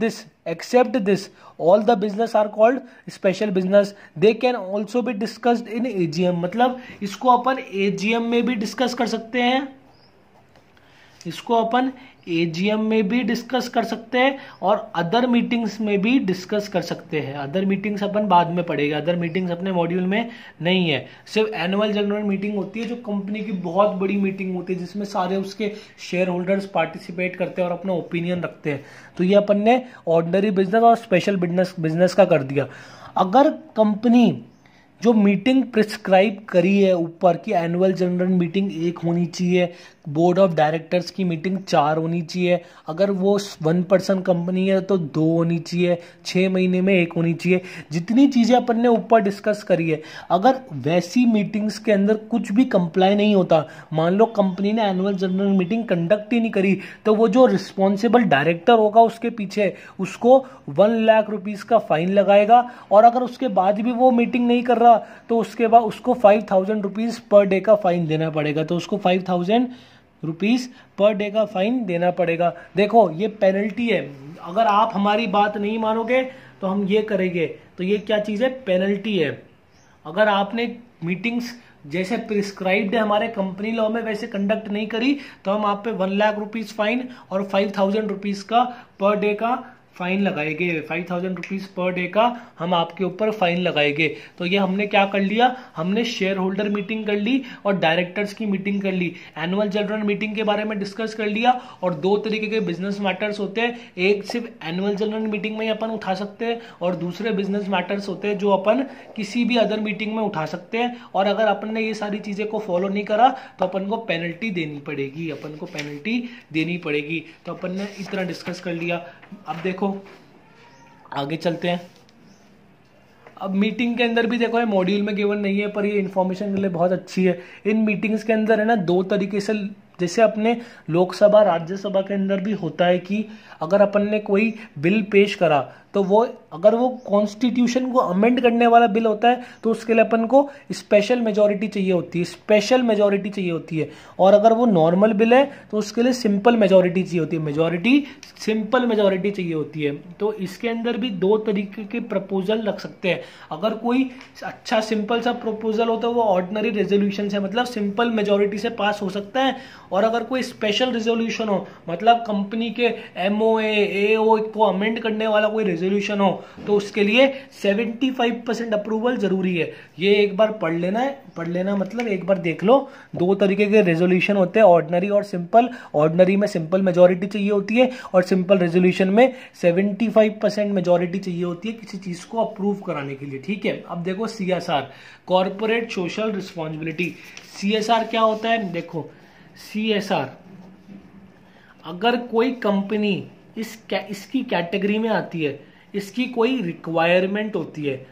this all the business are called special business. They can also be discussed in AGM, मतलब इसको अपन एजीएम में भी डिस्कस कर सकते हैं, इसको अपन एजीएम में भी डिस्कस कर सकते हैं और अदर मीटिंग्स में भी डिस्कस कर सकते हैं। अदर मीटिंग्स अपन बाद में पढ़ेगा, अदर मीटिंग्स अपने मॉड्यूल में नहीं है। सिर्फ एनुअल जनरल मीटिंग होती है जो कंपनी की बहुत बड़ी मीटिंग होती है जिसमें सारे उसके शेयर होल्डर्स पार्टिसिपेट करते हैं और अपना ओपिनियन रखते हैं। तो ये अपन ने ऑर्डिनरी बिजनेस और स्पेशल बिजनेस का कर दिया। अगर कंपनी जो मीटिंग प्रिस्क्राइब करी है ऊपर की एनुअल जनरल मीटिंग एक होनी चाहिए, बोर्ड ऑफ डायरेक्टर्स की मीटिंग 4 होनी चाहिए, अगर वो 1 पर्सन कंपनी है तो 2 होनी चाहिए, 6 महीने में 1 होनी चाहिए। जितनी चीज़ें अपन ने ऊपर डिस्कस करी है, अगर वैसी मीटिंग्स के अंदर कुछ भी कंप्लाई नहीं होता, मान लो कंपनी ने एनुअल जनरल मीटिंग कंडक्ट ही नहीं करी, तो वो जो रिस्पॉन्सिबल डायरेक्टर होगा उसके पीछे, उसको 1 लाख रुपीज़ का फाइन लगाएगा। और अगर उसके बाद भी वो मीटिंग नहीं कर रहा तो उसके बाद उसको 5,000 रुपीज़ पर डे का फाइन देना पड़ेगा। तो उसको 5,000 रुपीज़ पर डे का फाइन देना पड़ेगा। देखो ये पेनल्टी है, अगर आप हमारी बात नहीं मानोगे तो हम ये करेंगे। तो ये क्या चीज़ है? पेनल्टी है। अगर आपने मीटिंग्स जैसे प्रिस्क्राइब्ड है हमारे कंपनी लॉ में वैसे कंडक्ट नहीं करी तो हम आप पे 1 लाख रुपीज़ फाइन और 5,000 रुपीज़ का पर डे का फाइन लगाएंगे। 5,000 रुपीज़ पर डे का हम आपके ऊपर फाइन लगाएंगे। तो ये हमने क्या कर लिया, हमने शेयर होल्डर मीटिंग कर ली और डायरेक्टर्स की मीटिंग कर ली, एनुअल जनरल मीटिंग के बारे में डिस्कस कर लिया। और 2 तरीके के बिजनेस मैटर्स होते हैं, एक सिर्फ एनुअल जनरल मीटिंग में ही अपन उठा सकते हैं और दूसरे बिजनेस मैटर्स होते हैं जो अपन किसी भी अदर मीटिंग में उठा सकते हैं। और अगर अपन ने ये सारी चीज़ें को फॉलो नहीं करा तो अपन को पेनल्टी देनी पड़ेगी, अपन को पेनल्टी देनी पड़ेगी। तो अपन ने इतना डिस्कस कर लिया। अब देखो आगे चलते हैं। अब मीटिंग के अंदर भी देखो ये मॉड्यूल में गिवन नहीं है पर ये इन्फॉर्मेशन के लिए बहुत अच्छी है। इन मीटिंग्स के अंदर है ना 2 तरीके से, जैसे अपने लोकसभा राज्यसभा के अंदर भी होता है कि अगर अपन ने कोई बिल पेश करा तो वो अगर वो कॉन्स्टिट्यूशन को अमेंड करने वाला बिल होता है तो उसके लिए अपन को स्पेशल मेजॉरिटी चाहिए होती है, स्पेशल मेजॉरिटी चाहिए होती है। और अगर वो नॉर्मल बिल है तो उसके लिए सिंपल मेजॉरिटी चाहिए होती है, मेजॉरिटी सिंपल मेजॉरिटी चाहिए होती है। तो इसके अंदर भी 2 तरीके के प्रपोजल रख सकते हैं। अगर कोई अच्छा सिंपल सा प्रपोजल हो तो वो ऑर्डिनरी रेजोल्यूशन से मतलब सिंपल मेजॉरिटी से पास हो सकता है। और अगर कोई स्पेशल रेजोल्यूशन हो मतलब कंपनी के MOA AO को अमेंड करने वाला कोई रेजोल्यूशन हो तो उसके लिए 75% अप्रूवल जरूरी है। ये एक बार पढ़ लेना मतलब एक बार देख लो। 2 तरीके के रेजोल्यूशन होते हैं, ऑर्डिनरी और सिंपल। ऑर्डिनरी में सिंपल मेजॉरिटी चाहिए होती है और सिंपल रेजोल्यूशन में 75% मेजॉरिटी चाहिए होती है किसी चीज को अप्रूव कराने के लिए। ठीक है, अब देखो CSR, corporate social responsibility. CSR क्या होता है? देखो CSR, अगर कोई कंपनी इसकी कैटेगरी में आती है, इसकी कोई रिक्वायरमेंट होती है,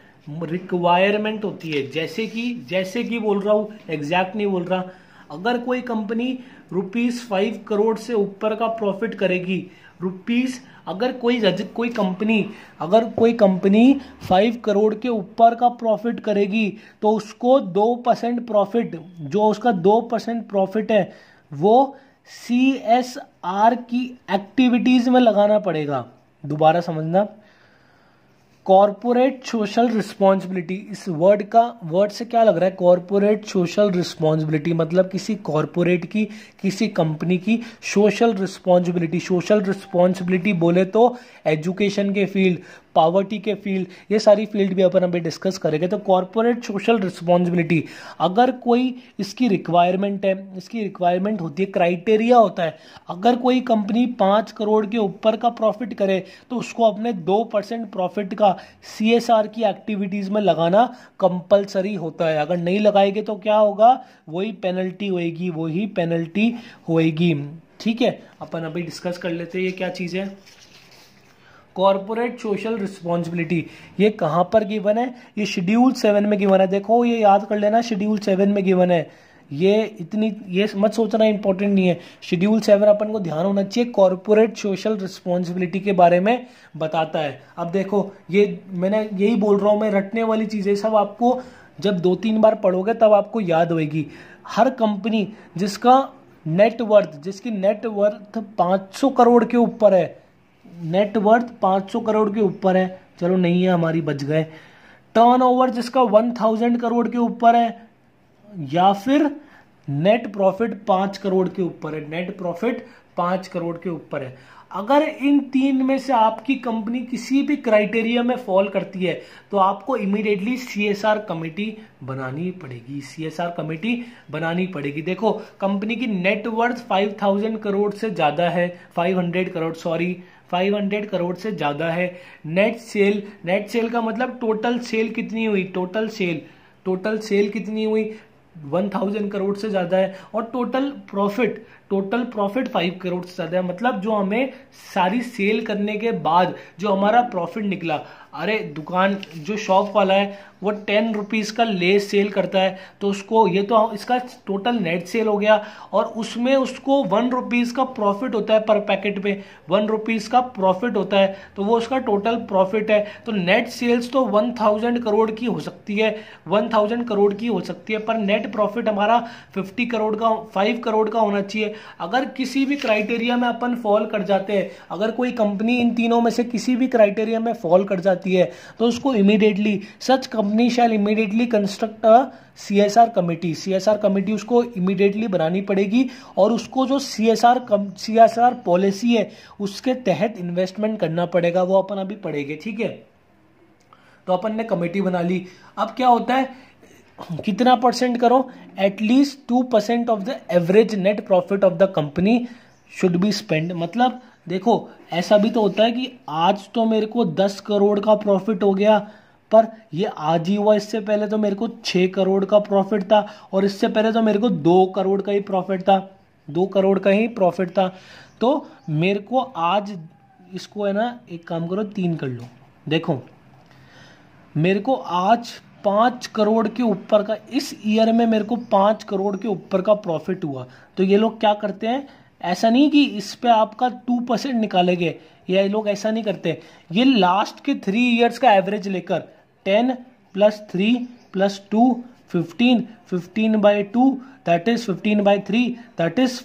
जैसे कि बोल रहा हूं, एग्जैक्ट नहीं बोल रहा। अगर कोई कंपनी ₹5 करोड़ से ऊपर का प्रॉफिट करेगी, अगर कोई कंपनी 5 करोड़ के ऊपर का प्रॉफिट करेगी तो उसको 2% प्रॉफिट, जो उसका 2% प्रॉफिट है वो CSR की एक्टिविटीज में लगाना पड़ेगा। दोबारा समझना, कॉर्पोरेट सोशल रिस्पॉन्सिबिलिटी, इस वर्ड से क्या लग रहा है? कॉर्पोरेट सोशल रिस्पॉन्सिबिलिटी मतलब किसी कॉर्पोरेट की, किसी कंपनी की सोशल रिस्पॉन्सिबिलिटी बोले तो एजुकेशन के फील्ड, पॉवर्टी के फील्ड, ये सारी फील्ड भी अपन अभी डिस्कस करेंगे। तो कॉर्पोरेट सोशल रिस्पॉन्सिबिलिटी, अगर कोई इसकी रिक्वायरमेंट है, इसकी रिक्वायरमेंट होती है, क्राइटेरिया होता है, अगर कोई कंपनी 5 करोड़ के ऊपर का प्रॉफिट करे तो उसको अपने 2% प्रॉफिट का CSR की एक्टिविटीज में लगाना कंपलसरी होता है। अगर नहीं लगाएंगे तो क्या होगा? वही पेनल्टी होएगी। ठीक है, अपन अभी डिस्कस कर लेते हैं ये क्या चीज है। कॉर्पोरेट सोशल रिस्पॉन्सिबिलिटी, ये कहां पर गिवन है? ये शेड्यूल 7 में गिवन है। देखो ये याद कर लेना, शेड्यूल 7 में गिवन है। ये मत सोचना इंपॉर्टेंट नहीं है। शेड्यूल 7 अपन को ध्यान होना चाहिए, कॉर्पोरेट सोशल रिस्पॉन्सिबिलिटी के बारे में बताता है। अब देखो ये मैंने यही बोल रहा हूं, मैं रटने वाली चीजें सब आपको जब 2-3 बार पढ़ोगे तब आपको याद होगी। हर कंपनी जिसकी नेटवर्थ 500 करोड़ के ऊपर है, नेटवर्थ 500 करोड़ के ऊपर है, चलो नहीं है हमारी, बच गए। टर्नओवर जिसका 1000 करोड़ के ऊपर है, या फिर नेट प्रॉफिट 5 करोड़ के ऊपर है, नेट प्रॉफिट 5 करोड़ के ऊपर है। अगर इन 3 में से आपकी कंपनी किसी भी क्राइटेरिया में फॉल करती है तो आपको इमीडिएटली CSR कमेटी बनानी पड़ेगी। देखो कंपनी की नेटवर्थ 500 करोड़ से ज्यादा है, 500 करोड़ से ज्यादा है। नेट सेल का मतलब टोटल सेल कितनी हुई, टोटल सेल कितनी हुई 1000 करोड़ से ज्यादा है। और टोटल टोटल प्रॉफिट 5 करोड़ से ज्यादा है। मतलब जो हमें सारी सेल करने के बाद जो हमारा प्रॉफिट निकला, अरे दुकान जो शॉप वाला है वो 10 रुपीज का लेस सेल करता है, तो उसको ये तो इसका टोटल नेट सेल हो गया, और उसमें उसको 1 रुपीज का प्रॉफिट होता है पर पैकेट पे, 1 रुपीज का प्रॉफिट होता है, तो वो उसका टोटल प्रॉफिट है। तो नेट सेल्स तो 1000 करोड़ की हो सकती है, 1000 करोड़ की हो सकती है, पर नेट प्रॉफिट हमारा 50 करोड़ का, 5 करोड़ का होना चाहिए। अगर किसी भी क्राइटेरिया में अपन फॉल कर जाते हैं, अगर कोई कंपनी इन तीनों में से किसी भी क्राइटेरिया में फॉल कर जाती है, तो उसको immediately such company shall immediately construct a CSR committee, CSR committee उसको इमीडिएटली बनानी पड़ेगी, और उसको जो सीएसआर पॉलिसी है उसके तहत इन्वेस्टमेंट करना पड़ेगा, वो अपन अभी पढ़ेंगे, ठीक है। तो अपन ने कमेटी बना ली। अब क्या होता है, कितना परसेंट करो, at least 2% of the average net profit of the company should be spend. मतलब देखो ऐसा भी तो होता है कि आज तो मेरे को 10 करोड़ का प्रॉफिट हो गया, पर ये आज ही हुआ, इससे पहले तो मेरे को 6 करोड़ का प्रॉफिट था, और इससे पहले तो मेरे को 2 करोड़ का ही प्रॉफिट था, 2 करोड़ का ही प्रॉफिट था। तो मेरे को आज इसको है ना, एक काम करो 3 कर लो। देखो मेरे को आज 5 करोड़ के ऊपर का, इस ईयर में मेरे को 5 करोड़ के ऊपर का प्रॉफिट हुआ। तो ये लोग क्या करते हैं, ऐसा नहीं कि इस पे आपका 2% निकालेंगे, ये लोग ऐसा नहीं करते, ये लास्ट के 3 इयर्स का एवरेज लेकर 10 + 3 + 2 15, 15/2 that is 15/3 that is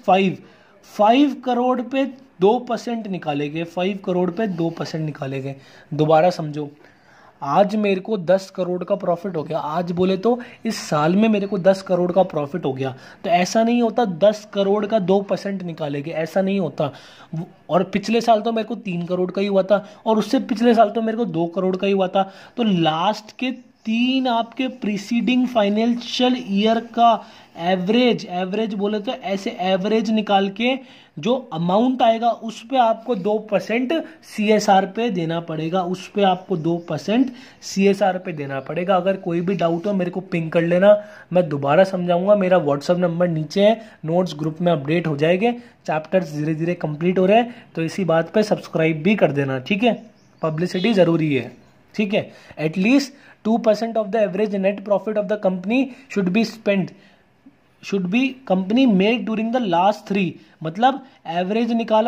5 crore पे 2% निकालेंगे, 5 करोड़ पे 2% निकालेंगे। दोबारा समझो, आज मेरे को 10 करोड़ का प्रॉफिट हो गया, आज बोले तो इस साल में मेरे को 10 करोड़ का प्रॉफिट हो गया। तो ऐसा नहीं होता 10 करोड़ का 2% निकालेंगे, ऐसा नहीं होता। और पिछले साल तो मेरे को 3 करोड़ का ही हुआ था, और उससे पिछले साल तो मेरे को 2 करोड़ का ही हुआ था। तो लास्ट के 3 आपके प्रीसीडिंग फाइनेंशियल ईयर का एवरेज बोले तो ऐसे एवरेज निकाल के जो अमाउंट आएगा उस पे आपको 2% सीएसआर पे देना पड़ेगा, उस पे आपको 2% सीएसआर पे देना पड़ेगा। अगर कोई भी डाउट हो मेरे को पिंग कर लेना, मैं दोबारा समझाऊंगा। मेरा व्हाट्सअप नंबर नीचे है, नोट्स ग्रुप में अपडेट हो जाएंगे। चैप्टर्स धीरे धीरे कंप्लीट हो रहे हैं, तो इसी बात पे सब्सक्राइब भी कर देना, ठीक है। पब्लिसिटी जरूरी है, ठीक है। At least 2% of the average net profit of the company should be spend, should be company made during the last 3, मतलब एवरेज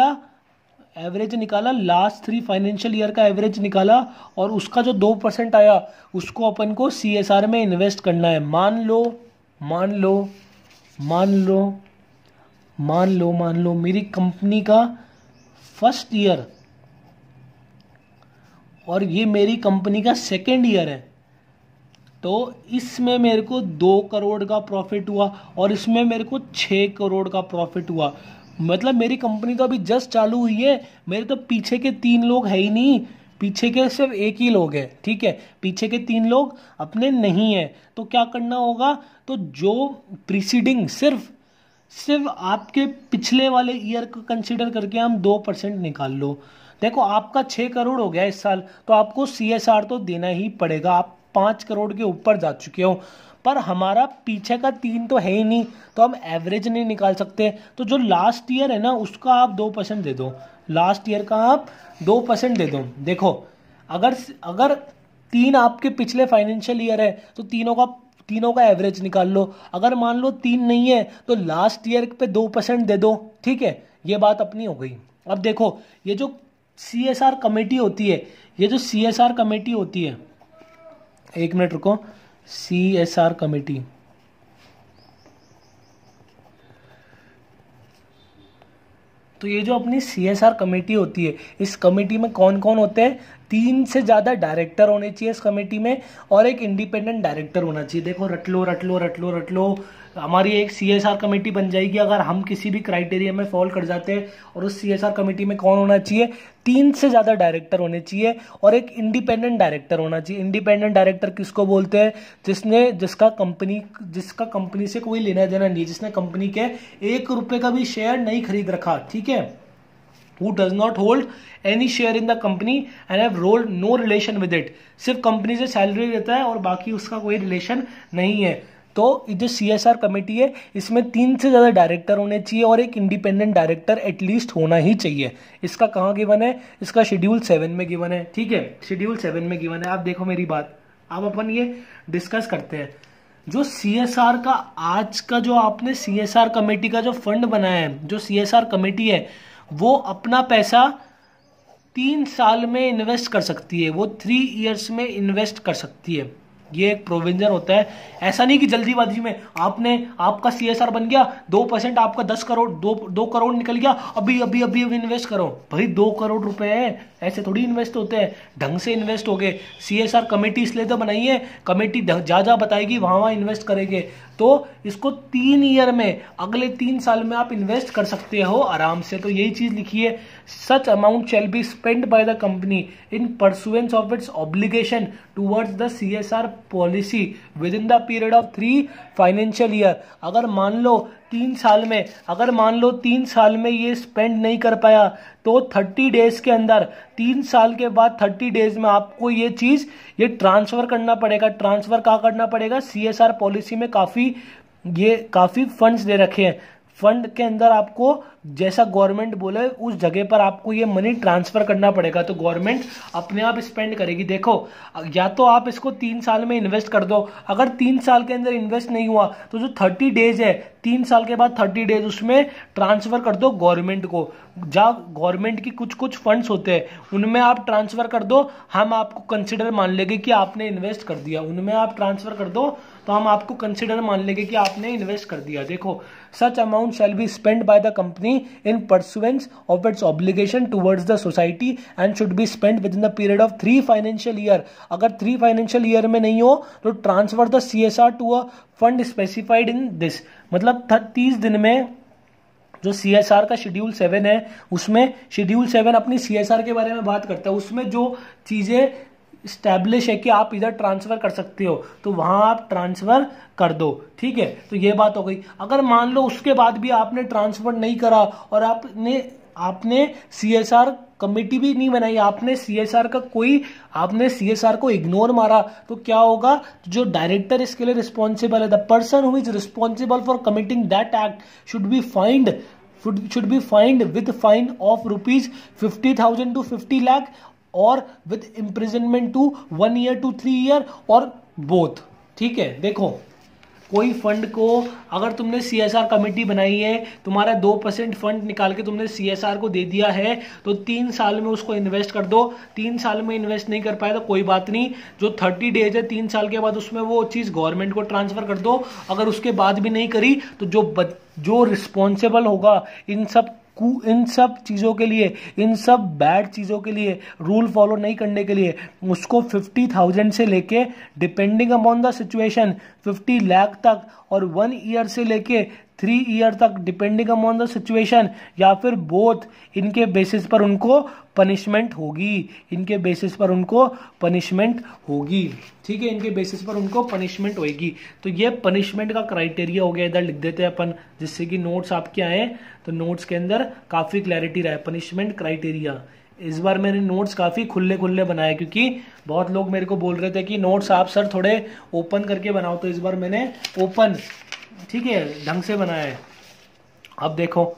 निकाला लास्ट 3 फाइनेंशियल ईयर का एवरेज निकाला, और उसका जो 2% आया उसको अपन को सीएसआर में इन्वेस्ट करना है। मान लो मेरी कंपनी का फर्स्ट ईयर और ये मेरी कंपनी का सेकेंड ईयर है, तो इसमें मेरे को 2 करोड़ का प्रॉफिट हुआ और इसमें मेरे को 6 करोड़ का प्रॉफिट हुआ। मतलब मेरी कंपनी तो अभी जस्ट चालू हुई है, मेरे तो पीछे के 3 लोग है ही नहीं, पीछे के सिर्फ 1 ही लोग है, ठीक है। पीछे के 3 लोग अपने नहीं है, तो क्या करना होगा, तो जो प्रीसीडिंग सिर्फ आपके पिछले वाले ईयर को कंसिडर करके हम 2% निकाल लो। देखो आपका 6 करोड़ हो गया इस साल, तो आपको सीएसआर तो देना ही पड़ेगा। आप 5 करोड़ के ऊपर जा चुके हो, पर हमारा पीछे का 3 तो है ही नहीं, तो हम एवरेज नहीं निकाल सकते। तो जो लास्ट ईयर है ना उसका आप 2% दे दो, लास्ट ईयर का आप 2% दे दो। देखो अगर 3 आपके पिछले फाइनेंशियल ईयर है तो तीनों का एवरेज निकाल लो। अगर मान लो 3 नहीं है तो लास्ट ईयर पे 2% दे दो, ठीक है। ये बात अपनी हो गई। अब देखो ये जो सीएसआर कमेटी होती है, एक मिनट रुको, सीएसआर कमेटी, तो ये जो अपनी सीएसआर कमेटी होती है, इस कमेटी में कौन कौन होते हैं, 3 से ज़्यादा डायरेक्टर होने चाहिए इस कमेटी में, और एक इंडिपेंडेंट डायरेक्टर होना चाहिए। देखो रट लो, हमारी एक सीएसआर कमेटी बन जाएगी अगर हम किसी भी क्राइटेरिया में फॉल कर जाते हैं। और उस सीएसआर कमेटी में कौन होना चाहिए, 3 से ज़्यादा डायरेक्टर होने चाहिए और एक इंडिपेंडेंट डायरेक्टर होना चाहिए। इंडिपेंडेंट डायरेक्टर किसको बोलते हैं, जिसका कंपनी से कोई लेना देना नहीं, जिसने कंपनी के 1 रुपए का भी शेयर नहीं खरीद रखा, ठीक है। Who does not hold any share in the company and have no relation with it, सिर्फ कंपनी से सैलरी लेता है और बाकी उसका कोई रिलेशन नहीं है। तो जो CSR कमेटी है इसमें 3 से ज़्यादा डायरेक्टर होने चाहिए और एक इंडिपेंडेंट डायरेक्टर एटलीस्ट होना ही चाहिए। इसका कहाँ गिवन है, इसका शेड्यूल 7 में गिवन है। ठीक है, शेड्यूल 7 में गिवन है। आप देखो मेरी बात, अब अपन ये डिस्कस करते हैं। जो CSR का आज का जो आपने CSR कमेटी का जो फंड बनाया है, जो CSR कमेटी है वो अपना पैसा 3 साल में इन्वेस्ट कर सकती है, वो 3 इयर्स में इन्वेस्ट कर सकती है। ये एक प्रोविजन होता है। ऐसा नहीं कि जल्दीबाजी में आपका CSR बन गया 2%, आपका 10 करोड़ 2 करोड़ निकल गया, अभी अभी अभी अभी इन्वेस्ट करो। भाई 2 करोड़ रुपए है, ऐसे थोड़ी इन्वेस्ट होते हैं, ढंग से इन्वेस्ट हो गए। CSR कमेटी इसलिए तो बनाई है, कमेटी जा बताएगी, वहां इन्वेस्ट करेंगे। तो इसको 3 ईयर में, अगले 3 साल में आप इन्वेस्ट कर सकते हो आराम से। तो यही चीज लिखी है, such amount shall be spend by the company in pursuance of its obligation towards the CSR policy within the period of 3 financial year. अगर मान लो 3 साल में ये स्पेंड नहीं कर पाया तो 30 डेज के अंदर, 3 साल के बाद 30 डेज में आपको ये चीज ये ट्रांसफर करना पड़ेगा। ट्रांसफर कहाँ करना पड़ेगा, CSR पॉलिसी में काफी फंड्स दे रखे हैं। फंड के अंदर आपको जैसा गवर्नमेंट बोले उस जगह पर आपको ये मनी ट्रांसफर करना पड़ेगा, तो गवर्नमेंट अपने आप स्पेंड करेगी। देखो, या तो आप इसको 3 साल में इन्वेस्ट कर दो, अगर 3 साल के अंदर इन्वेस्ट नहीं हुआ तो जो 30 डेज है, 3 साल के बाद 30 डेज उसमें ट्रांसफर कर दो गवर्नमेंट को। जहाँ गवर्नमेंट की कुछ फंड्स होते हैं उनमें आप ट्रांसफर कर दो, हम आपको कंसिडर मान लेंगे कि आपने इन्वेस्ट कर दिया। उनमें आप ट्रांसफर कर दो तो हम आपको कंसिडर मान लेंगे कि आपने इन्वेस्ट कर दिया। देखो, such amount shall be spend by the company in pursuance of its obligation towards the society and should be spend within the period of 3 financial year. अगर 3 फाइनेंशियल ईयर में नहीं हो तो transfer the CSR to a fund specified in this. मतलब 30 दिन में जो CSR का शेड्यूल 7 है, उसमें शेड्यूल 7 अपनी CSR के बारे में बात करता है। उसमें जो चीजें स्टैब्लिश है कि आप इधर ट्रांसफर कर सकते हो तो वहां आप ट्रांसफर कर दो। ठीक है, तो ये बात हो गई। अगर मान लो उसके बाद भी आपने ट्रांसफर नहीं करा और आपने CSR कमेटी भी नहीं बनाई, आपने CSR को इग्नोर मारा, तो क्या होगा, जो डायरेक्टर इसके लिए रिस्पॉन्सिबल है, the person who is responsible for committing that act should be fined with fine of ₹50,000 to 50 lakh और with imprisonment to 1 year to 3 year और बोथ। ठीक है, देखो, कोई फंड को अगर तुमने CSR कमेटी बनाई है, तुम्हारा 2% फंड निकाल के तुमने CSR को दे दिया है, तो 3 साल में उसको इन्वेस्ट कर दो। 3 साल में इन्वेस्ट नहीं कर पाए तो कोई बात नहीं, जो 30 डेज है 3 साल के बाद उसमें वो चीज़ गवर्नमेंट को ट्रांसफर कर दो। अगर उसके बाद भी नहीं करी तो जो रिस्पॉन्सिबल होगा इन सब चीज़ों के लिए, इन सब बैड चीज़ों के लिए, रूल फॉलो नहीं करने के लिए, उसको 50,000 से लेके depending upon the situation 50 lakh तक और 1 ईयर से लेके 3 ईयर तक डिपेंडिंग अपॉन द सिचुएशन या फिर बोथ, इनके बेसिस पर उनको पनिशमेंट होगी। इनके बेसिस पर उनको पनिशमेंट होगी। ठीक है, इनके बेसिस पर उनको पनिशमेंट होगी। तो ये पनिशमेंट का क्राइटेरिया हो गया, इधर लिख देते हैं अपन, जिससे कि नोट्स आपके आए तो नोट्स के अंदर काफ़ी क्लैरिटी रहे। पनिशमेंट क्राइटेरिया, इस बार मैंने नोट्स काफ़ी खुले बनाए क्योंकि बहुत लोग मेरे को बोल रहे थे कि नोट्स आप सर थोड़े ओपन करके बनाओ, तो इस बार मैंने ओपन, ठीक है, ढंग से बनाया है। अब देखो,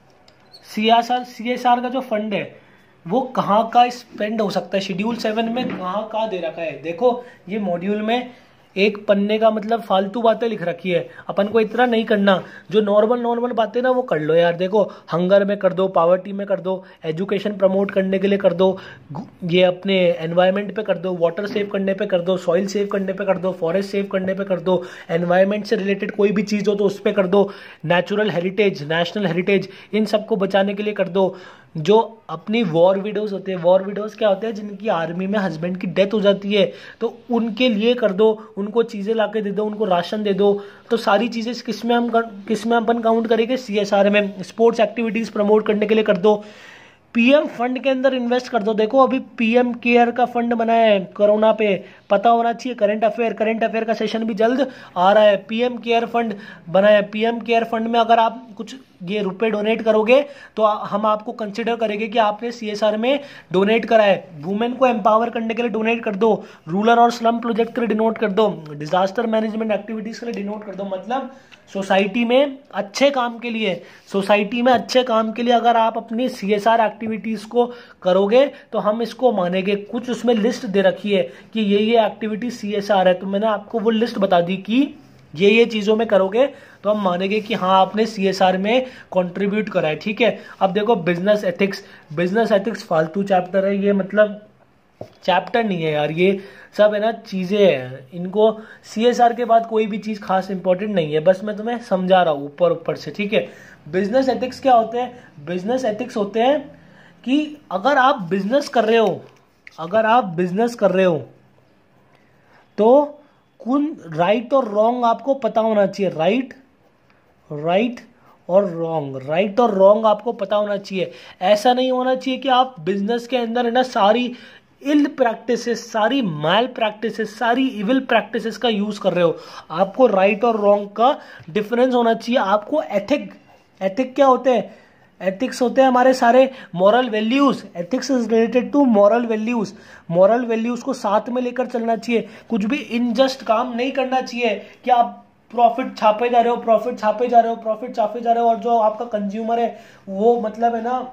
CSR का जो फंड है वो कहाँ का स्पेंड हो सकता है, शेड्यूल 7 में कहाँ दे रखा है। देखो, ये मॉड्यूल में एक पन्ने का मतलब फालतू बातें लिख रखी है, अपन को इतना नहीं करना। जो नॉर्मल बातें ना वो कर लो यार। देखो, हंगर में कर दो, पावर्टी में कर दो, एजुकेशन प्रमोट करने के लिए कर दो, ये अपने एनवायरनमेंट पे कर दो, वाटर सेव करने पे कर दो, सॉइल सेव करने पे कर दो, फॉरेस्ट सेव करने पे कर दो, एनवायरनमेंट से रिलेटेड कोई भी चीज़ हो तो उस पर कर दो, नेचुरल हेरिटेज, नेशनल हेरिटेज, इन सबको बचाने के लिए कर दो। जो अपनी वॉर विडोज होते हैं, वॉर विडोज क्या होते हैं, जिनकी आर्मी में हस्बैंड की डेथ हो जाती है, तो उनके लिए कर दो, उनको चीज़ें ला के दे दो, उनको राशन दे दो। तो सारी चीज़ें किसमें अपन काउंट करेंगे, CSR में। स्पोर्ट्स एक्टिविटीज़ प्रमोट करने के लिए कर दो। PM फंड के अंदर इन्वेस्ट कर दो। देखो, अभी PM केयर का फंड बनाया है कोरोना पे, पता होना चाहिए। करंट अफेयर का सेशन भी जल्द आ रहा है। पीएम केयर फंड बनाया। पीएम केयर फंड में अगर आप कुछ ये रुपए डोनेट करोगे तो हम आपको कंसिडर करेंगे कि आपने सीएसआर में डोनेट करा है। वुमेन को एम्पावर करने के लिए डोनेट कर दो, रूरल और स्लम प्रोजेक्ट के लिए डिनोट कर दो, डिजास्टर मैनेजमेंट एक्टिविटीज के लिए डिनोट कर दो। मतलब सोसाइटी में अच्छे काम के लिए, अगर आप अपनी सीएसआर एक्टिविटीज को करोगे तो हम इसको मानेंगे। कुछ उसमें लिस्ट दे रखी है कि ये एक्टिविटी सीएसआर है, तो मैंने आपको वो लिस्ट बता दी कि ये चीजों में करोगे तो हम मानेंगे कि हाँ आपने सीएसआर में कंट्रीब्यूट करा है। ठीक है, अब देखो बिजनेस एथिक्स फालतू चैप्टर है ये, मतलब चैप्टर नहीं है यार, ये सब है ना चीजें हैं। इनको सीएसआर के बाद कोई भी चीज खास इंपॉर्टेंट नहीं है, बस मैं तुम्हें समझा रहा हूं ऊपर से। ठीक है, बिजनेस एथिक्स क्या होते हैं? बिजनेस एथिक्स होते हैं कि अगर आप बिजनेस कर रहे हो तो कौन राइट और रॉन्ग आपको पता होना चाहिए। राइट और रॉन्ग आपको पता होना चाहिए। ऐसा नहीं होना चाहिए कि आप बिजनेस के अंदर है ना सारी इल प्रैक्टिसेस, सारी मैल प्रैक्टिसेस, सारी इविल प्रैक्टिसेस का यूज कर रहे हो। आपको राइट और रॉन्ग का डिफरेंस होना चाहिए। आपको एथिक क्या होते हैं? एथिक्स होते हैं हमारे सारे moral values. Ethics is related to moral values को साथ में लेकर चलना चाहिए। कुछ भी इनजस्ट काम नहीं करना चाहिए कि आप प्रॉफिट छापे जा रहे हो और जो आपका कंज्यूमर है वो मतलब है ना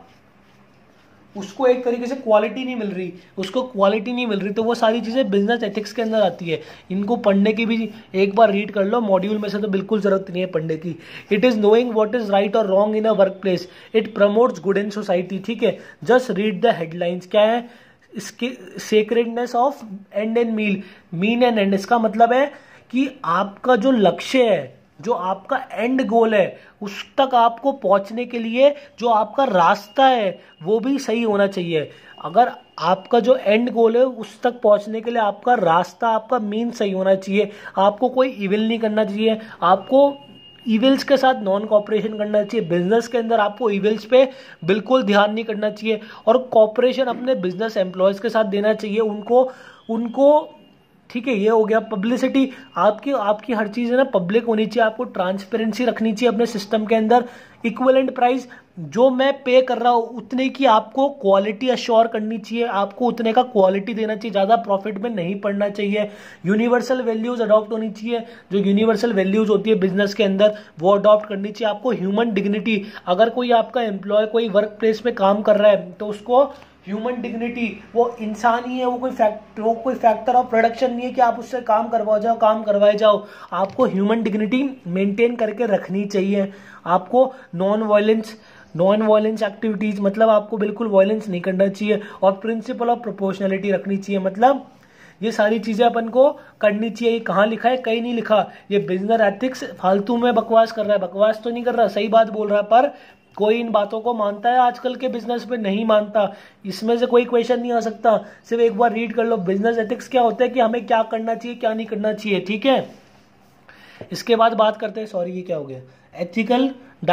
उसको एक तरीके से क्वालिटी नहीं मिल रही, तो वो सारी चीजें बिजनेस एथिक्स के अंदर आती है। इनको पढ़ने की भी एक बार रीड कर लो, मॉड्यूल में से तो बिल्कुल जरूरत नहीं है पढ़ने की। It is knowing what is right और wrong in a workplace, it promotes good in society. ठीक है, जस्ट रीड द हेडलाइंस। क्या है इसके? Sacredness of end and mean and end. इसका मतलब है कि आपका जो लक्ष्य है, जो आपका एंड गोल है, उस तक आपको पहुंचने के लिए जो आपका रास्ता है वो भी सही होना चाहिए। अगर आपका जो एंड गोल है उस तक पहुंचने के लिए आपका रास्ता, आपका मीन सही होना चाहिए। आपको कोई इविल नहीं करना चाहिए, आपको इविल्स के साथ नॉन कॉपरेशन करना चाहिए। बिजनेस के अंदर आपको इविल्स पे बिल्कुल ध्यान नहीं करना चाहिए और कॉपरेशन अपने बिजनेस एम्प्लॉयज के साथ देना चाहिए उनको। ठीक है, ये हो गया। पब्लिसिटी, आपकी हर चीज है ना पब्लिक होनी चाहिए। आपको ट्रांसपेरेंसी रखनी चाहिए अपने सिस्टम के अंदर। इक्विवेलेंट प्राइस, जो मैं पे कर रहा हूं उतने की आपको क्वालिटी अश्योर करनी चाहिए, आपको उतने का क्वालिटी देना चाहिए, ज्यादा प्रॉफिट में नहीं पड़ना चाहिए। यूनिवर्सल वैल्यूज अडॉप्ट होनी चाहिए, जो यूनिवर्सल वैल्यूज होती है बिजनेस के अंदर वो अडॉप्ट करनी चाहिए। आपको ह्यूमन डिग्निटी, अगर कोई आपका एम्प्लॉय कोई वर्क प्लेस में काम कर रहा है तो उसको ह्यूमन डिग्निटी, वो इंसान ही है, वो कोई फैक्टर ऑफ प्रोडक्शन नहीं है कि आप उससे काम करवाए जाओ। आपको ह्यूमन डिग्निटी मेंटेन करके रखनी चाहिए। आपको नॉन वायलेंस एक्टिविटीज, मतलब आपको बिल्कुल वायलेंस नहीं करना चाहिए। और प्रिंसिपल ऑफ प्रोपोर्शनैलिटी रखनी चाहिए, मतलब ये सारी चीजें अपन को करनी चाहिए। कहाँ लिखा है? कहीं नहीं लिखा। ये बिजनेस एथिक्स फालतू में बकवास कर रहा है, बकवास तो नहीं कर रहा, सही बात बोल रहा है, पर कोई इन बातों को मानता है आजकल के बिजनेस में? नहीं मानता। इसमें से कोई क्वेश्चन नहीं आ सकता, सिर्फ एक बार रीड कर लो। बिजनेस एथिक्स क्या होता है कि हमें क्या करना चाहिए, क्या नहीं करना चाहिए। ठीक है, इसके बाद बात करते हैं, सॉरी ये क्या हो गया, एथिकल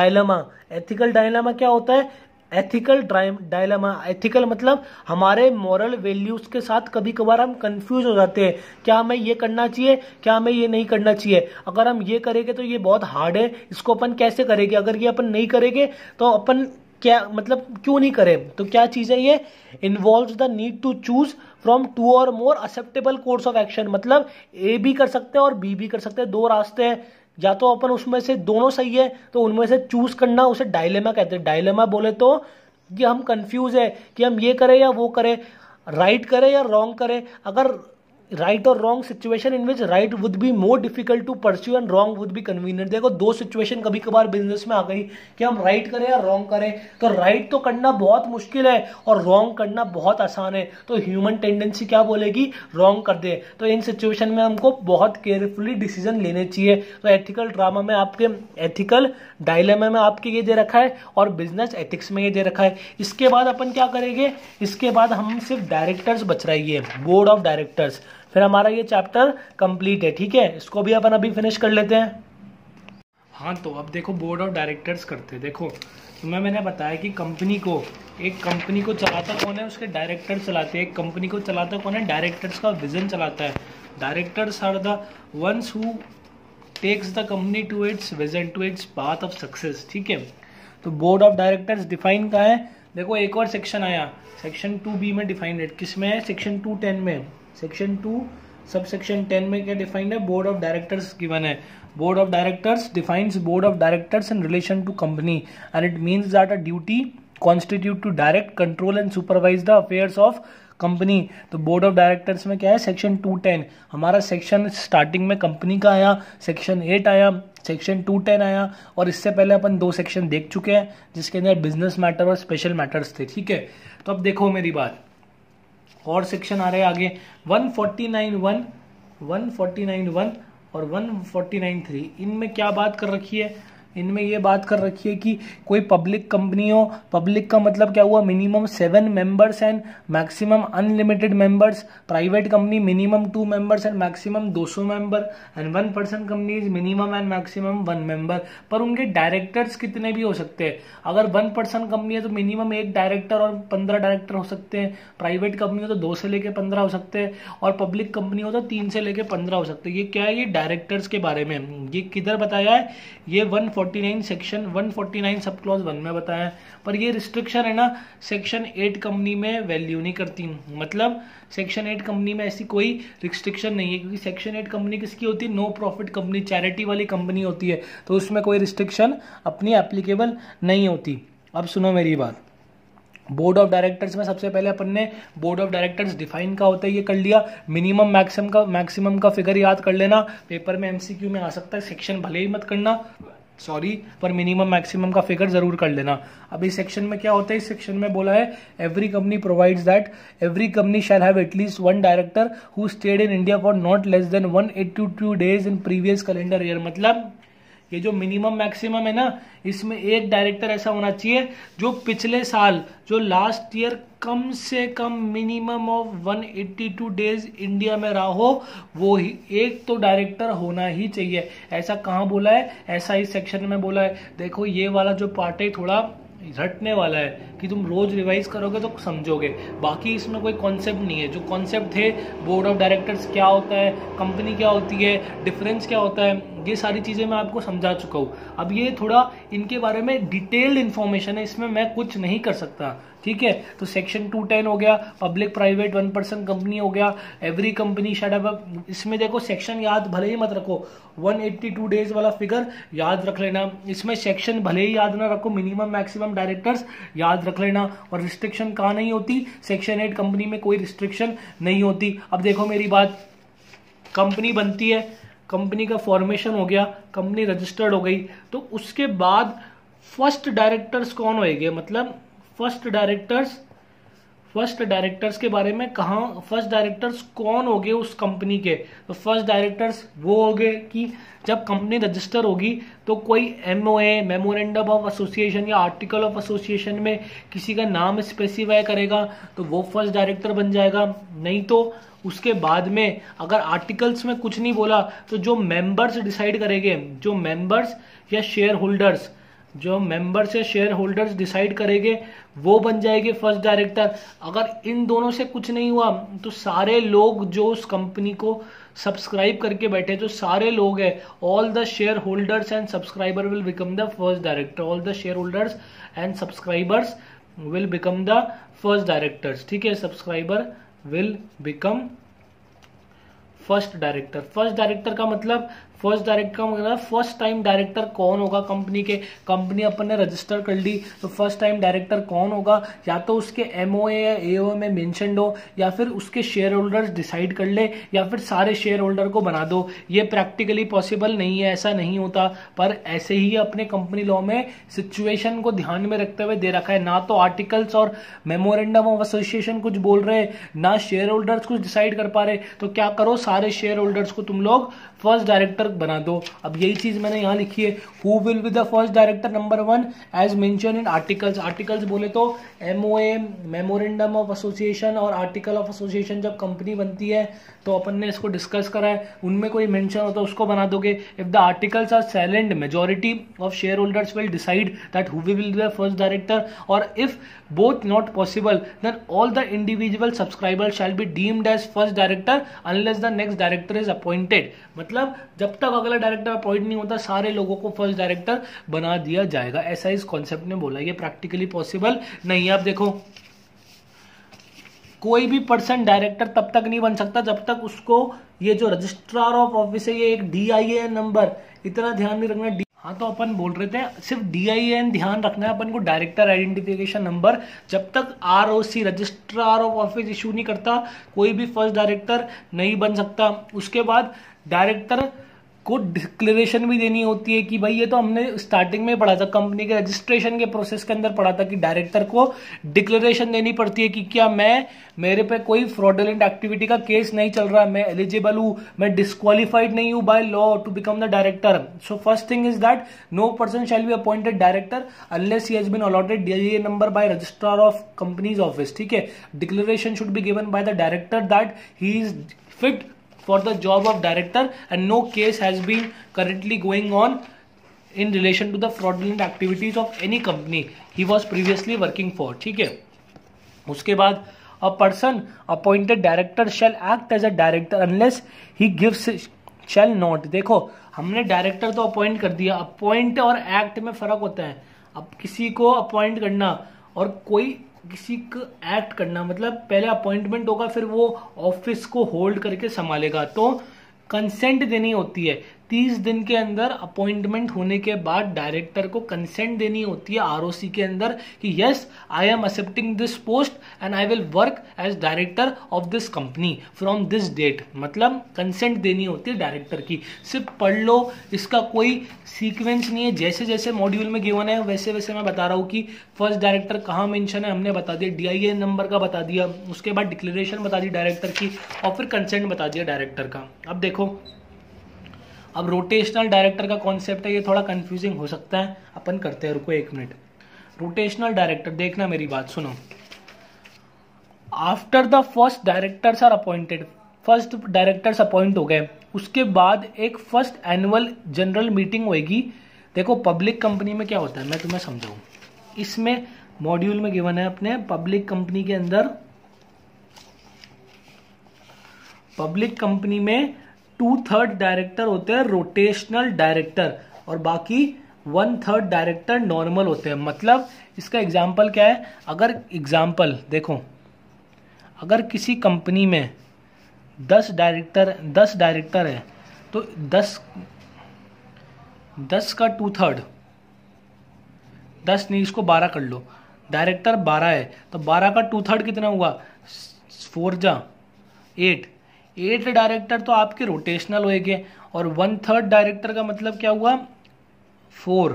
डायलेमा क्या होता है? एथिकल मतलब हमारे मॉरल वैल्यूज के साथ कभी कभार हम कंफ्यूज हो जाते हैं। क्या हमें ये करना चाहिए, क्या हमें ये नहीं करना चाहिए? अगर हम ये करेंगे तो ये बहुत हार्ड है, इसको अपन कैसे करेंगे? अगर ये अपन नहीं करेंगे तो अपन क्या, मतलब क्यों नहीं करें? तो क्या चीज है ये? Involves the need to choose from 2 और more acceptable course of action. मतलब ए भी कर सकते हैं और बी भी कर सकते हैं, 2 रास्ते हैं। या तो अपन उसमें से दोनों सही है तो उनमें से चूज करना, उसे डायलेमा कहते हैं। डायलेमा बोले तो कि हम कंफ्यूज है कि हम ये करें या वो करें, राइट करें या रॉन्ग करें। अगर राइट और wrong situation in which right would be more difficult to pursue and wrong would be convenient. देखो 2 सिचुएशन कभी कभार बिजनेस में आ गई कि हम राइट करें या रॉन्ग करें, तो राइट तो करना बहुत मुश्किल है और रॉन्ग करना बहुत आसान है, तो ह्यूमन टेंडेंसी क्या बोलेगी? रॉन्ग कर दे। तो इन सिचुएशन में हमको बहुत केयरफुली डिसीजन लेने चाहिए। तो एथिकल डायलेमा में आपके ये दे रखा है और बिजनेस एथिक्स में ये दे रखा है। इसके बाद अपन क्या करेंगे? इसके बाद हम सिर्फ डायरेक्टर्स बच रही है, बोर्ड ऑफ डायरेक्टर्स, फिर हमारा ये चैप्टर कंप्लीट है। ठीक है, इसको भी अपन अभी फिनिश कर लेते हैं। हाँ, तो अब देखो बोर्ड ऑफ डायरेक्टर्स करते हैं। देखो मैंने बताया कि एक कंपनी को चलाता कौन है? उसके डायरेक्टर चलाते हैं। एक कंपनी को चलाता कौन है? डायरेक्टर्स का विजन चलाता है। Directors are the ones who takes the company to its vision, to its path of success, ठीक है। तो बोर्ड ऑफ डायरेक्टर्स डिफाइन कहाँ है, देखो एक और सेक्शन आया, सेक्शन 2B में डिफाइंड है, किसमें है, सेक्शन 210 में, सेक्शन 2 सब सेक्शन 10 में क्या डिफाइंड है, बोर्ड ऑफ डायरेक्टर्स गिवन है। Board of directors defines board of directors in relation to company and it means that a duty constitute to direct, control and supervise the affairs of company. तो बोर्ड ऑफ डायरेक्टर्स में क्या है, सेक्शन 210, हमारा सेक्शन स्टार्टिंग में कंपनी का आया, सेक्शन 8 आया, सेक्शन 210 आया, और इससे पहले अपन 2 सेक्शन देख चुके हैं जिसके अंदर बिजनेस मैटर और स्पेशल मैटर्स थे, ठीक है। तो अब देखो मेरी बात, और सेक्शन आ रहे हैं आगे 149(1), 149(1) और 149(3), इनमें क्या बात कर रखी है, इनमें ये बात कर रखी है कि कोई पब्लिक कंपनी हो, पब्लिक का मतलब क्या हुआ, minimum 7 members and maximum unlimited members, private company minimum 2 members and maximum 200 member, and 1 person companies minimum and maximum 1 member. पर उनके डायरेक्टर्स कितने भी हो सकते हैं, अगर 1 पर्सन कंपनी है तो मिनिमम 1 डायरेक्टर और 15 डायरेक्टर हो सकते हैं, प्राइवेट कंपनी हो तो 2 से लेके 15 हो सकते हैं, और पब्लिक कंपनी हो तो 3 से लेके 15 हो सकते हैं। ये क्या है, ये डायरेक्टर्स के बारे में, ये किधर बताया है, ये 149 सेक्शन 149 सब क्लॉज 1 में बताया है। पर ये रिस्ट्रिक्शन है ना, सेक्शन 8 कंपनी में वैल्यू नहीं करती, मतलब सेक्शन 8 कंपनी में ऐसी कोई रिस्ट्रिक्शन नहीं है, क्योंकि सेक्शन 8 कंपनी किसकी होती है, नो प्रॉफिट कंपनी, चैरिटी वाली कंपनी होती है, तो उसमें कोई रिस्ट्रिक्शन अपनी एप्लीकेबल नहीं होती। अब सुनो मेरी बात, बोर्ड ऑफ डायरेक्टर्स में सबसे पहले अपन ने बोर्ड ऑफ डायरेक्टर्स डिफाइन का होता है ये कर लिया, मिनिमम मैक्सिमम का फिगर याद कर लेना, पेपर में एमसीक्यू में आ सकता है, सेक्शन भले ही मत करना, सॉरी, पर मिनिमम मैक्सिमम का फिगर जरूर कर लेना। अब इस सेक्शन में क्या होता है, इस सेक्शन में बोला है every company provides that every company shall have at least 1 director who stayed in India for not less than 182 days in previous calendar year. मतलब ये जो मिनिमम मैक्सिमम है ना, इसमें एक डायरेक्टर ऐसा होना चाहिए जो पिछले साल, जो लास्ट ईयर कम से कम मिनिमम ऑफ 182 डेज इंडिया में रहा हो, वो ही एक तो डायरेक्टर होना ही चाहिए। ऐसा कहाँ बोला है, ऐसा इस सेक्शन में बोला है। देखो ये वाला जो पार्ट है थोड़ा रटने वाला है कि तुम रोज रिवाइज करोगे तो समझोगे, बाकी इसमें कोई कॉन्सेप्ट नहीं है। जो कॉन्सेप्ट थे, बोर्ड ऑफ डायरेक्टर्स क्या होता है, कंपनी क्या होती है, डिफरेंस क्या होता है, ये सारी चीजें मैं आपको समझा चुका हूँ। अब ये थोड़ा इनके बारे में डिटेल्ड इन्फॉर्मेशन है, इसमें मैं कुछ नहीं कर सकता, ठीक है। तो सेक्शन 210 हो गया, पब्लिक प्राइवेट 1 पर्सन कंपनी हो गया, एवरी कंपनी शैड हैव, इसमें देखो सेक्शन याद भले ही मत रखो, 182 डेज वाला फिगर याद रख लेना, इसमें सेक्शन भले ही याद ना रखो, मिनिमम मैक्सिमम डायरेक्टर्स याद रख लेना। और रिस्ट्रिक्शन कहाँ नहीं होती, सेक्शन 8 कंपनी में कोई रिस्ट्रिक्शन नहीं होती। अब देखो मेरी बात, कंपनी बनती है, कंपनी का फॉर्मेशन हो गया, कंपनी रजिस्टर्ड हो गई, तो उसके बाद फर्स्ट डायरेक्टर्स कौन होएंगे, मतलब फर्स्ट डायरेक्टर्स के बारे में कहाँ, फर्स्ट डायरेक्टर्स कौन होंगे उस कंपनी के। तो फर्स्ट डायरेक्टर्स वो होंगे कि जब कंपनी रजिस्टर होगी तो कोई एमओए, मेमोरेंडम ऑफ एसोसिएशन या आर्टिकल ऑफ एसोसिएशन में किसी का नाम स्पेसिफाई करेगा तो वो फर्स्ट डायरेक्टर बन जाएगा। नहीं तो उसके बाद में अगर आर्टिकल्स में कुछ नहीं बोला तो जो मेंबर्स डिसाइड करेंगे, जो मेंबर्स या शेयर होल्डर्स, जो मेंबर्स या शेयर होल्डर्स डिसाइड करेंगे वो बन जाएंगे फर्स्ट डायरेक्टर। अगर इन दोनों से कुछ नहीं हुआ तो सारे लोग जो उस कंपनी को सब्सक्राइब करके बैठे, जो सारे लोग हैं, all the shareholders and subscriber will become the first director, all the shareholders and subscribers will become the first directors, ठीक है। Subscriber will become first director. First director का मतलब, फर्स्ट डायरेक्टर का मतलब फर्स्ट टाइम डायरेक्टर कौन होगा कंपनी के, कंपनी अपन ने रजिस्टर कर ली तो फर्स्ट टाइम डायरेक्टर कौन होगा, या तो उसके एमओए या एओ में मेंशन्ड हो, या फिर उसके शेयर होल्डर्स डिसाइड कर ले, या फिर सारे शेयर होल्डर को बना दो। ये प्रैक्टिकली पॉसिबल नहीं है, ऐसा नहीं होता, पर ऐसे ही अपने कंपनी लॉ में सिचुएशन को ध्यान में रखते हुए दे रखा है। ना तो आर्टिकल्स और मेमोरेंडम ऑफ एसोसिएशन कुछ बोल रहे, ना शेयर होल्डर्स कुछ डिसाइड कर पा रहे, तो क्या करो, सारे शेयर होल्डर्स को तुम लोग फर्स्ट डायरेक्टर डायरेक्टर बना दो। अब यही चीज मैंने यहाँ लिखी है, who will be the first director number 1 as mention in articles. Articles बोले तो MOA मेमोरेंडम ऑफ एसोसिएशन और आर्टिकल ऑफ एसोसिएशन जब कंपनी बनती है तो अपन ने इसको डिस्कस करा है, उनमें कोई मेंशन होता है उसको बना दोगे। If the articles are silent majority of shareholders will decide that who will be the first director, और if both not possible then all the individual subscribers shall be deemed as first director unless the next director is appointed। मतलब जब तक अगला डायरेक्टर अपॉइंट नहीं होता सारे लोगों को फर्स्ट डायरेक्टर बना दिया जाएगा, ऐसा इस कॉन्सेप्ट ने बोला। ये प्रैक्टिकली पॉसिबल नहीं है। आप देखो कोई भी पर्सन डायरेक्टर तब तक नहीं बन सकता जब तक उसको ये जो रजिस्ट्रार ऑफ ऑफिस है ये एक DIN नंबर, इतना ध्यान नहीं रखना। हाँ तो अपन बोल रहे थे सिर्फ DIN ध्यान रखना है अपन को, डायरेक्टर आइडेंटिफिकेशन नंबर। जब तक ROC registrar of office issue नहीं करता कोई भी फर्स्ट डायरेक्टर नहीं बन सकता। उसके बाद डायरेक्टर को डिक्लेरेशन भी देनी होती है कि भाई ये तो हमने स्टार्टिंग में पढ़ा था, कंपनी के रजिस्ट्रेशन के प्रोसेस के अंदर पढ़ा था कि डायरेक्टर को डिक्लेरेशन देनी पड़ती है कि क्या मेरे पे कोई फ्रॉडुलेंट एक्टिविटी का केस नहीं चल रहा, मैं एलिजिबल हूं, मैं डिस्क्वालिफाइड नहीं हूं by law to become the director. So first thing is that no person shall be appointed director unless he has been allotted DIN number by registrar of companies office. ठीक है, declaration should be given by the director that he is fit for the job of director and no case has been currently going on in relation to the fraudulent activities of any company he was previously working for। ठीक है, उसके बाद a person appointed director shall act as a director unless he gives shall not। देखो हमने डायरेक्टर तो अपॉइंट कर दिया, अपॉइंट और एक्ट में फर्क होता है। अब किसी को अपॉइंट करना और कोई किसी को एक्ट करना, मतलब पहले अपॉइंटमेंट होगा फिर वो ऑफिस को होल्ड करके संभालेगा, तो कंसेंट देनी होती है। 30 दिन के अंदर अपॉइंटमेंट होने के बाद डायरेक्टर को कंसेंट देनी होती है ROC के अंदर कि yes I am accepting this post and I will work as director of this company from this date. मतलब कंसेंट देनी होती है डायरेक्टर की। सिर्फ पढ़ लो, इसका कोई सीक्वेंस नहीं है, जैसे जैसे मॉड्यूल में गिवन है वैसे वैसे मैं बता रहा हूँ कि फर्स्ट डायरेक्टर कहाँ मेंशन है हमने बता दिया, DIN नंबर का बता दिया, उसके बाद डिक्लेरेशन बता दी डायरेक्टर की और फिर कंसेंट बता दिया डायरेक्टर का। अब देखो अब रोटेशनल डायरेक्टर का कॉन्सेप्ट है, ये थोड़ा कंफ्यूजिंग हो सकता है, अपन करते हैं, रुको 1 मिनट। रोटेशनल डायरेक्टर, देखना मेरी बात सुनो। After the first directors are appointed, first directors appoint हो गए, उसके बाद एक फर्स्ट एनुअल जनरल मीटिंग होगी। देखो पब्लिक कंपनी में क्या होता है मैं तुम्हें समझाऊं, इसमें मॉड्यूल में गिवन है अपने पब्लिक कंपनी के अंदर, पब्लिक कंपनी में 2/3 डायरेक्टर होते हैं रोटेशनल डायरेक्टर और बाकी 1/3 डायरेक्टर नॉर्मल होते हैं। मतलब इसका एग्जाम्पल क्या है, अगर एग्जाम्पल देखो अगर किसी कंपनी में 10 डायरेक्टर है तो 10 का 2/3, 10 नहीं इसको 12 कर लो, डायरेक्टर 12 है तो 12 का 2/3 कितना हुआ, 4 जा 8 डायरेक्टर तो आपके रोटेशनल होएंगे और 1/3 डायरेक्टर का मतलब क्या हुआ 4।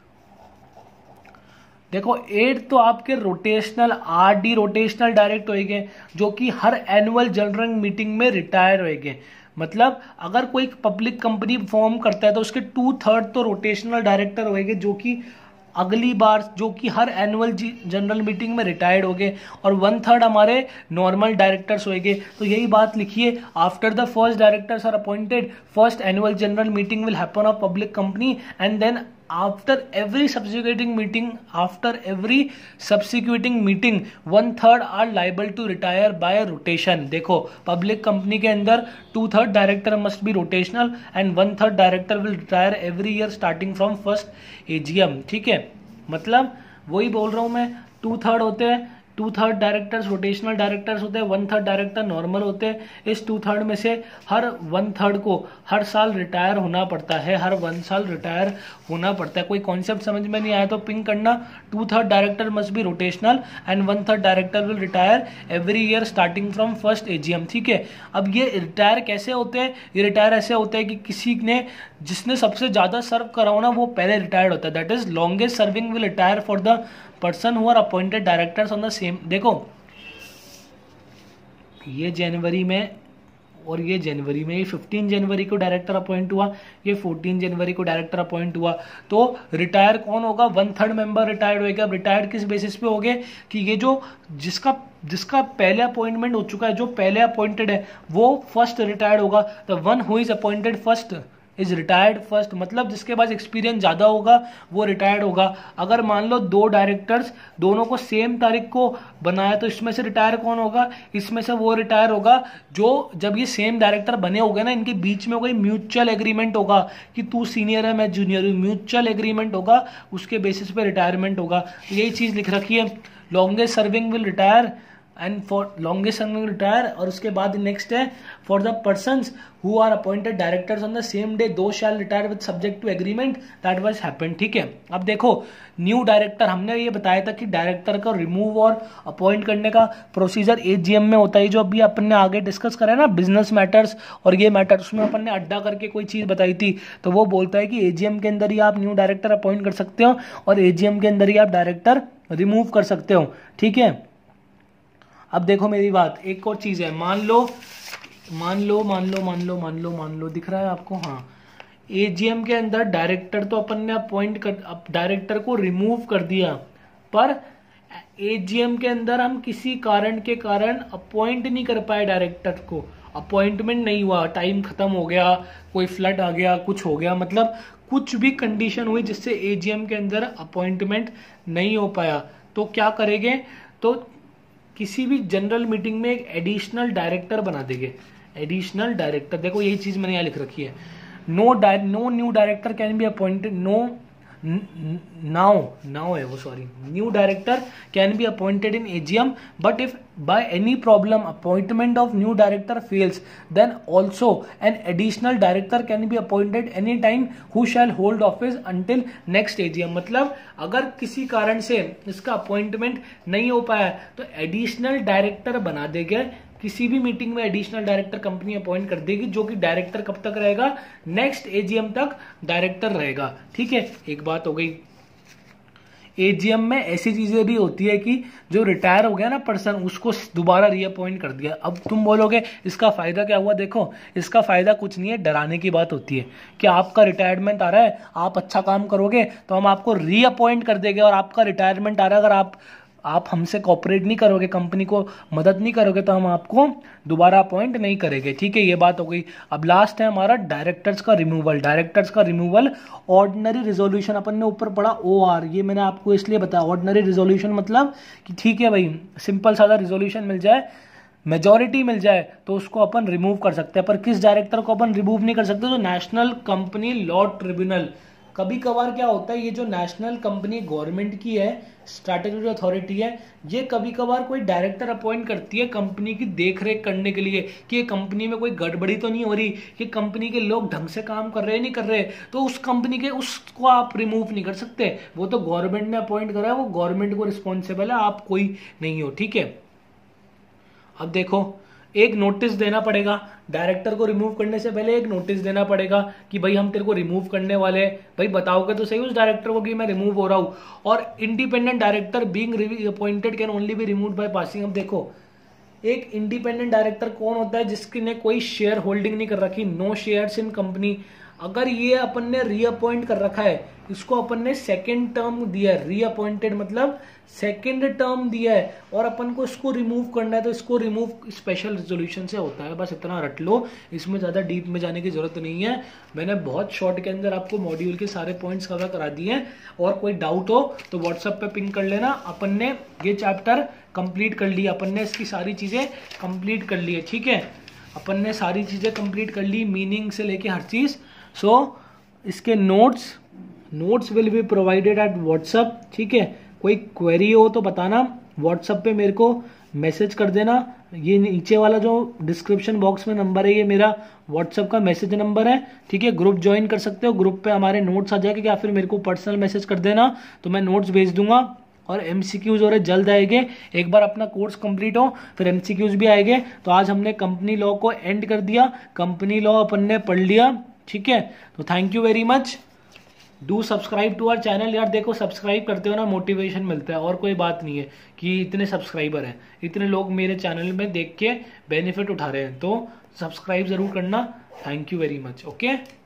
देखो 8 तो आपके रोटेशनल RD रोटेशनल डायरेक्ट होएंगे जो कि हर एनुअल जनरल मीटिंग में रिटायर होएंगे। मतलब अगर कोई पब्लिक कंपनी फॉर्म करता है तो उसके 2/3 तो रोटेशनल डायरेक्टर होएंगे जो कि अगली बार जो कि हर एनुअल जनरल मीटिंग में रिटायर्ड हो गए और 1/3 हमारे नॉर्मल डायरेक्टर्स होएंगे। तो यही बात लिखिए, after the first directors are appointed first annual general meeting will happen of public company and then after every subsequent meeting 1/3 are liable to retire by rotation. देखो पब्लिक कंपनी के अंदर 2/3 director must be rotational and 1/3 director will retire every year starting from first AGM। ठीक है, मतलब वही बोल रहा हूं मैं, 2/3 होते हैं, 2/3 डायरेक्टर्स रोटेशनल डायरेक्टर्स होते हैं, 1/3 डायरेक्टर नॉर्मल होते हैं। इस 2/3 में से हर 1/3 को हर साल रिटायर होना पड़ता है, हर 1 साल रिटायर होना पड़ता है। कोई कॉन्सेप्ट समझ में नहीं आया तो पिंक करना, 2/3 director must be rotational and 1/3 director will retire every year starting from first AGM। ठीक है, अब ये रिटायर कैसे होते हैं, ये रिटायर ऐसे होते हैं कि किसी ने जिसने सबसे ज्यादा सर्व करा हो ना वो पहले रिटायर्ड होता है, that is longest serving will retire for the person who are appointed directors on the same. देखो ये जनवरी में और ये जनवरी में, ये 15 जनवरी को डायरेक्टर अपॉइंट हुआ, ये 14 जनवरी को डायरेक्टर अपॉइंट हुआ। तो रिटायर कौन होगा? 1/3 मेंबर रिटायर्ड होगा। अब रिटायर्ड किस बेसिस पे हो गए कि ये जो जिसका पहले अपॉइंटमेंट हो चुका है, जो पहले अपॉइंटेड है वो फर्स्ट रिटायर्ड होगा। The one who is appointed first is retired first, मतलब जिसके पास एक्सपीरियंस ज़्यादा होगा वो रिटायर्ड होगा। अगर मान लो 2 डायरेक्टर्स दोनों को सेम तारीख को बनाया तो इसमें से रिटायर कौन होगा? इसमें से वो रिटायर होगा जो, जब ये सेम डायरेक्टर बने होंगे ना, इनके बीच में कोई म्यूचुअल एग्रीमेंट होगा कि तू सीनियर है मैं जूनियर हूँ, म्यूचुअल एग्रीमेंट होगा, उसके बेसिस पे रिटायरमेंट होगा। यही चीज़ लिख रखी है, longest serving will retire and for longest serving retire. और उसके बाद नेक्स्ट है for the persons who are appointed directors on the same day two shall retire with subject to agreement that was happened. ठीक है, अब देखो न्यू डायरेक्टर, हमने ये बताया था कि डायरेक्टर का रिमूव और अपॉइंट करने का प्रोसीजर एजीएम में होता है, जो अभी अपन ने आगे डिस्कस करा है ना, बिजनेस मैटर्स और ये मैटर्स, उसमें अपन ने अड्डा करके कोई चीज बताई थी। तो वो बोलता है कि एजीएम के अंदर ही आप न्यू डायरेक्टर अपॉइंट कर सकते हो और एजीएम के अंदर ही आप डायरेक्टर रिमूव कर सकते हो। ठीक है, अब देखो मेरी बात, एक और चीज है, मान लो दिख रहा है आपको? हाँ, एजीएम के अंदर डायरेक्टर तो अपन ने अपॉइंट कर, डायरेक्टर को रिमूव कर दिया, पर एजीएम के अंदर हम किसी कारण के कारण अपॉइंट नहीं कर पाए डायरेक्टर को, अपॉइंटमेंट नहीं हुआ, टाइम खत्म हो गया, कोई फ्लड आ गया, कुछ हो गया, मतलब कुछ भी कंडीशन हुई जिससे एजीएम के अंदर अपॉइंटमेंट नहीं हो पाया, तो क्या करेंगे? तो किसी भी जनरल मीटिंग में एक एडिशनल डायरेक्टर बना देंगे। एडिशनल डायरेक्टर, देखो यही चीज मैंने यहाँ लिख रखी है, no new director can be appointed, new director can be appointed in AGM, but if by any problem appointment of new director fails then also an additional director can be appointed any time who shall hold office until next AGM. मतलब अगर किसी कारण से इसका अपॉइंटमेंट नहीं हो पाया तो एडिशनल डायरेक्टर बना देंगे, किसी भी मीटिंग में एडिशनल डायरेक्टर कंपनी अपॉइंट कर देगी, जो कि डायरेक्टर कब तक रहेगा? नेक्स्ट एजीएम तक डायरेक्टर रहेगा। ठीक है, एक बात हो गई। एजीएम में ऐसी चीजें भी होती है कि जो रिटायर हो गया ना पर्सन, उसको दोबारा रीअपॉइंट कर दिया। अब तुम बोलोगे इसका फायदा क्या हुआ? देखो, इसका फायदा कुछ नहीं है, डराने की बात होती है कि आपका रिटायरमेंट आ रहा है, आप अच्छा काम करोगे तो हम आपको रीअपॉइंट कर देंगे, और आपका रिटायरमेंट आ रहा है, अगर आप हमसे कॉपरेट नहीं करोगे, कंपनी को मदद नहीं करोगे, तो हम आपको दोबारा अपॉइंट नहीं करेंगे। ठीक है, ये बात हो गई। अब लास्ट है हमारा डायरेक्टर्स का रिमूवल। डायरेक्टर्स का रिमूवल ऑर्डिनरी रिजोल्यूशन, अपन ने ऊपर पढ़ा OR, ये मैंने आपको इसलिए बताया। ऑर्डिनरी रिजोल्यूशन मतलब कि ठीक है भाई, सिंपल सादा रिजोल्यूशन मिल जाए, मेजॉरिटी मिल जाए तो उसको अपन रिमूव कर सकते हैं, पर किस डायरेक्टर को अपन रिमूव नहीं कर सकते? तो नेशनल कंपनी लॉ ट्रिब्यूनल। कभी कभार क्या होता है, ये जो नेशनल कंपनी गवर्नमेंट की है, स्टैट्यूटरी अथॉरिटी है, ये कभी कभार कोई डायरेक्टर अपॉइंट करती है कंपनी की देखरेख करने के लिए कि ये कंपनी में कोई गड़बड़ी तो नहीं हो रही, कि कंपनी के लोग ढंग से काम कर रहे हैं नहीं कर रहे, तो उस कंपनी के उसको आप रिमूव नहीं कर सकते, वो तो गवर्नमेंट ने अपॉइंट करा है, वो गवर्नमेंट को रिस्पॉन्सिबल है, आप कोई नहीं हो। ठीक है, अब देखो, एक नोटिस देना पड़ेगा डायरेक्टर को रिमूव करने से पहले, एक नोटिस देना पड़ेगा कि भाई हम तेरे को रिमूव करने वाले हैं, भाई बताओगे तो सही उस डायरेक्टर को कि मैं रिमूव हो रहा हूं। और independent director being appointed can only be removed by passing. अब देखो, एक इंडिपेंडेंट डायरेक्टर कौन होता है? जिसने कोई शेयर होल्डिंग नहीं कर रखी, नो शेयर्स इन कंपनी। अगर ये अपन ने रीअपॉइंट कर रखा है, इसको अपन ने सेकेंड टर्म दिया है, रीअपॉइंटेड मतलब सेकेंड टर्म दिया है, और अपन को इसको रिमूव करना है, तो इसको रिमूव स्पेशल रेजोल्यूशन से होता है। बस इतना रट लो, इसमें ज्यादा डीप में जाने की जरूरत नहीं है। मैंने बहुत शॉर्ट के अंदर आपको मॉड्यूल के सारे पॉइंट्स कवर करा दिए हैं, और कोई डाउट हो तो व्हाट्सएप पे पिंग कर लेना। अपन ने ये चैप्टर कंप्लीट कर लिया, अपन ने इसकी सारी चीजें कंप्लीट कर ली है। ठीक है, अपन ने सारी चीजें कंप्लीट कर ली, मीनिंग से लेके हर चीज। सो इसके notes will be provided at WhatsApp. ठीक है, कोई क्वेरी हो तो बताना, व्हाट्सएप पे मेरे को मैसेज कर देना। ये नीचे वाला जो डिस्क्रिप्शन बॉक्स में नंबर है, ये मेरा व्हाट्सएप का मैसेज नंबर है। ठीक है, ग्रुप ज्वाइन कर सकते हो, ग्रुप पे हमारे नोट्स आ जाएंगे, या फिर मेरे को पर्सनल मैसेज कर देना तो मैं नोट्स भेज दूंगा। और MCQs और जल्द आएंगे, एक बार अपना कोर्स कंप्लीट हो फिर MCQs भी आएंगे। तो आज हमने कंपनी लॉ को एंड कर दिया, कंपनी लॉ अपन ने पढ़ लिया। ठीक है, तो thank you very much. Do subscribe to our channel. यार देखो सब्सक्राइब करते हो ना, मोटिवेशन मिलता है, और कोई बात नहीं है कि इतने सब्सक्राइबर हैं, इतने लोग मेरे चैनल में देख के बेनिफिट उठा रहे हैं, तो सब्सक्राइब ज़रूर करना। Thank you very much. Okay.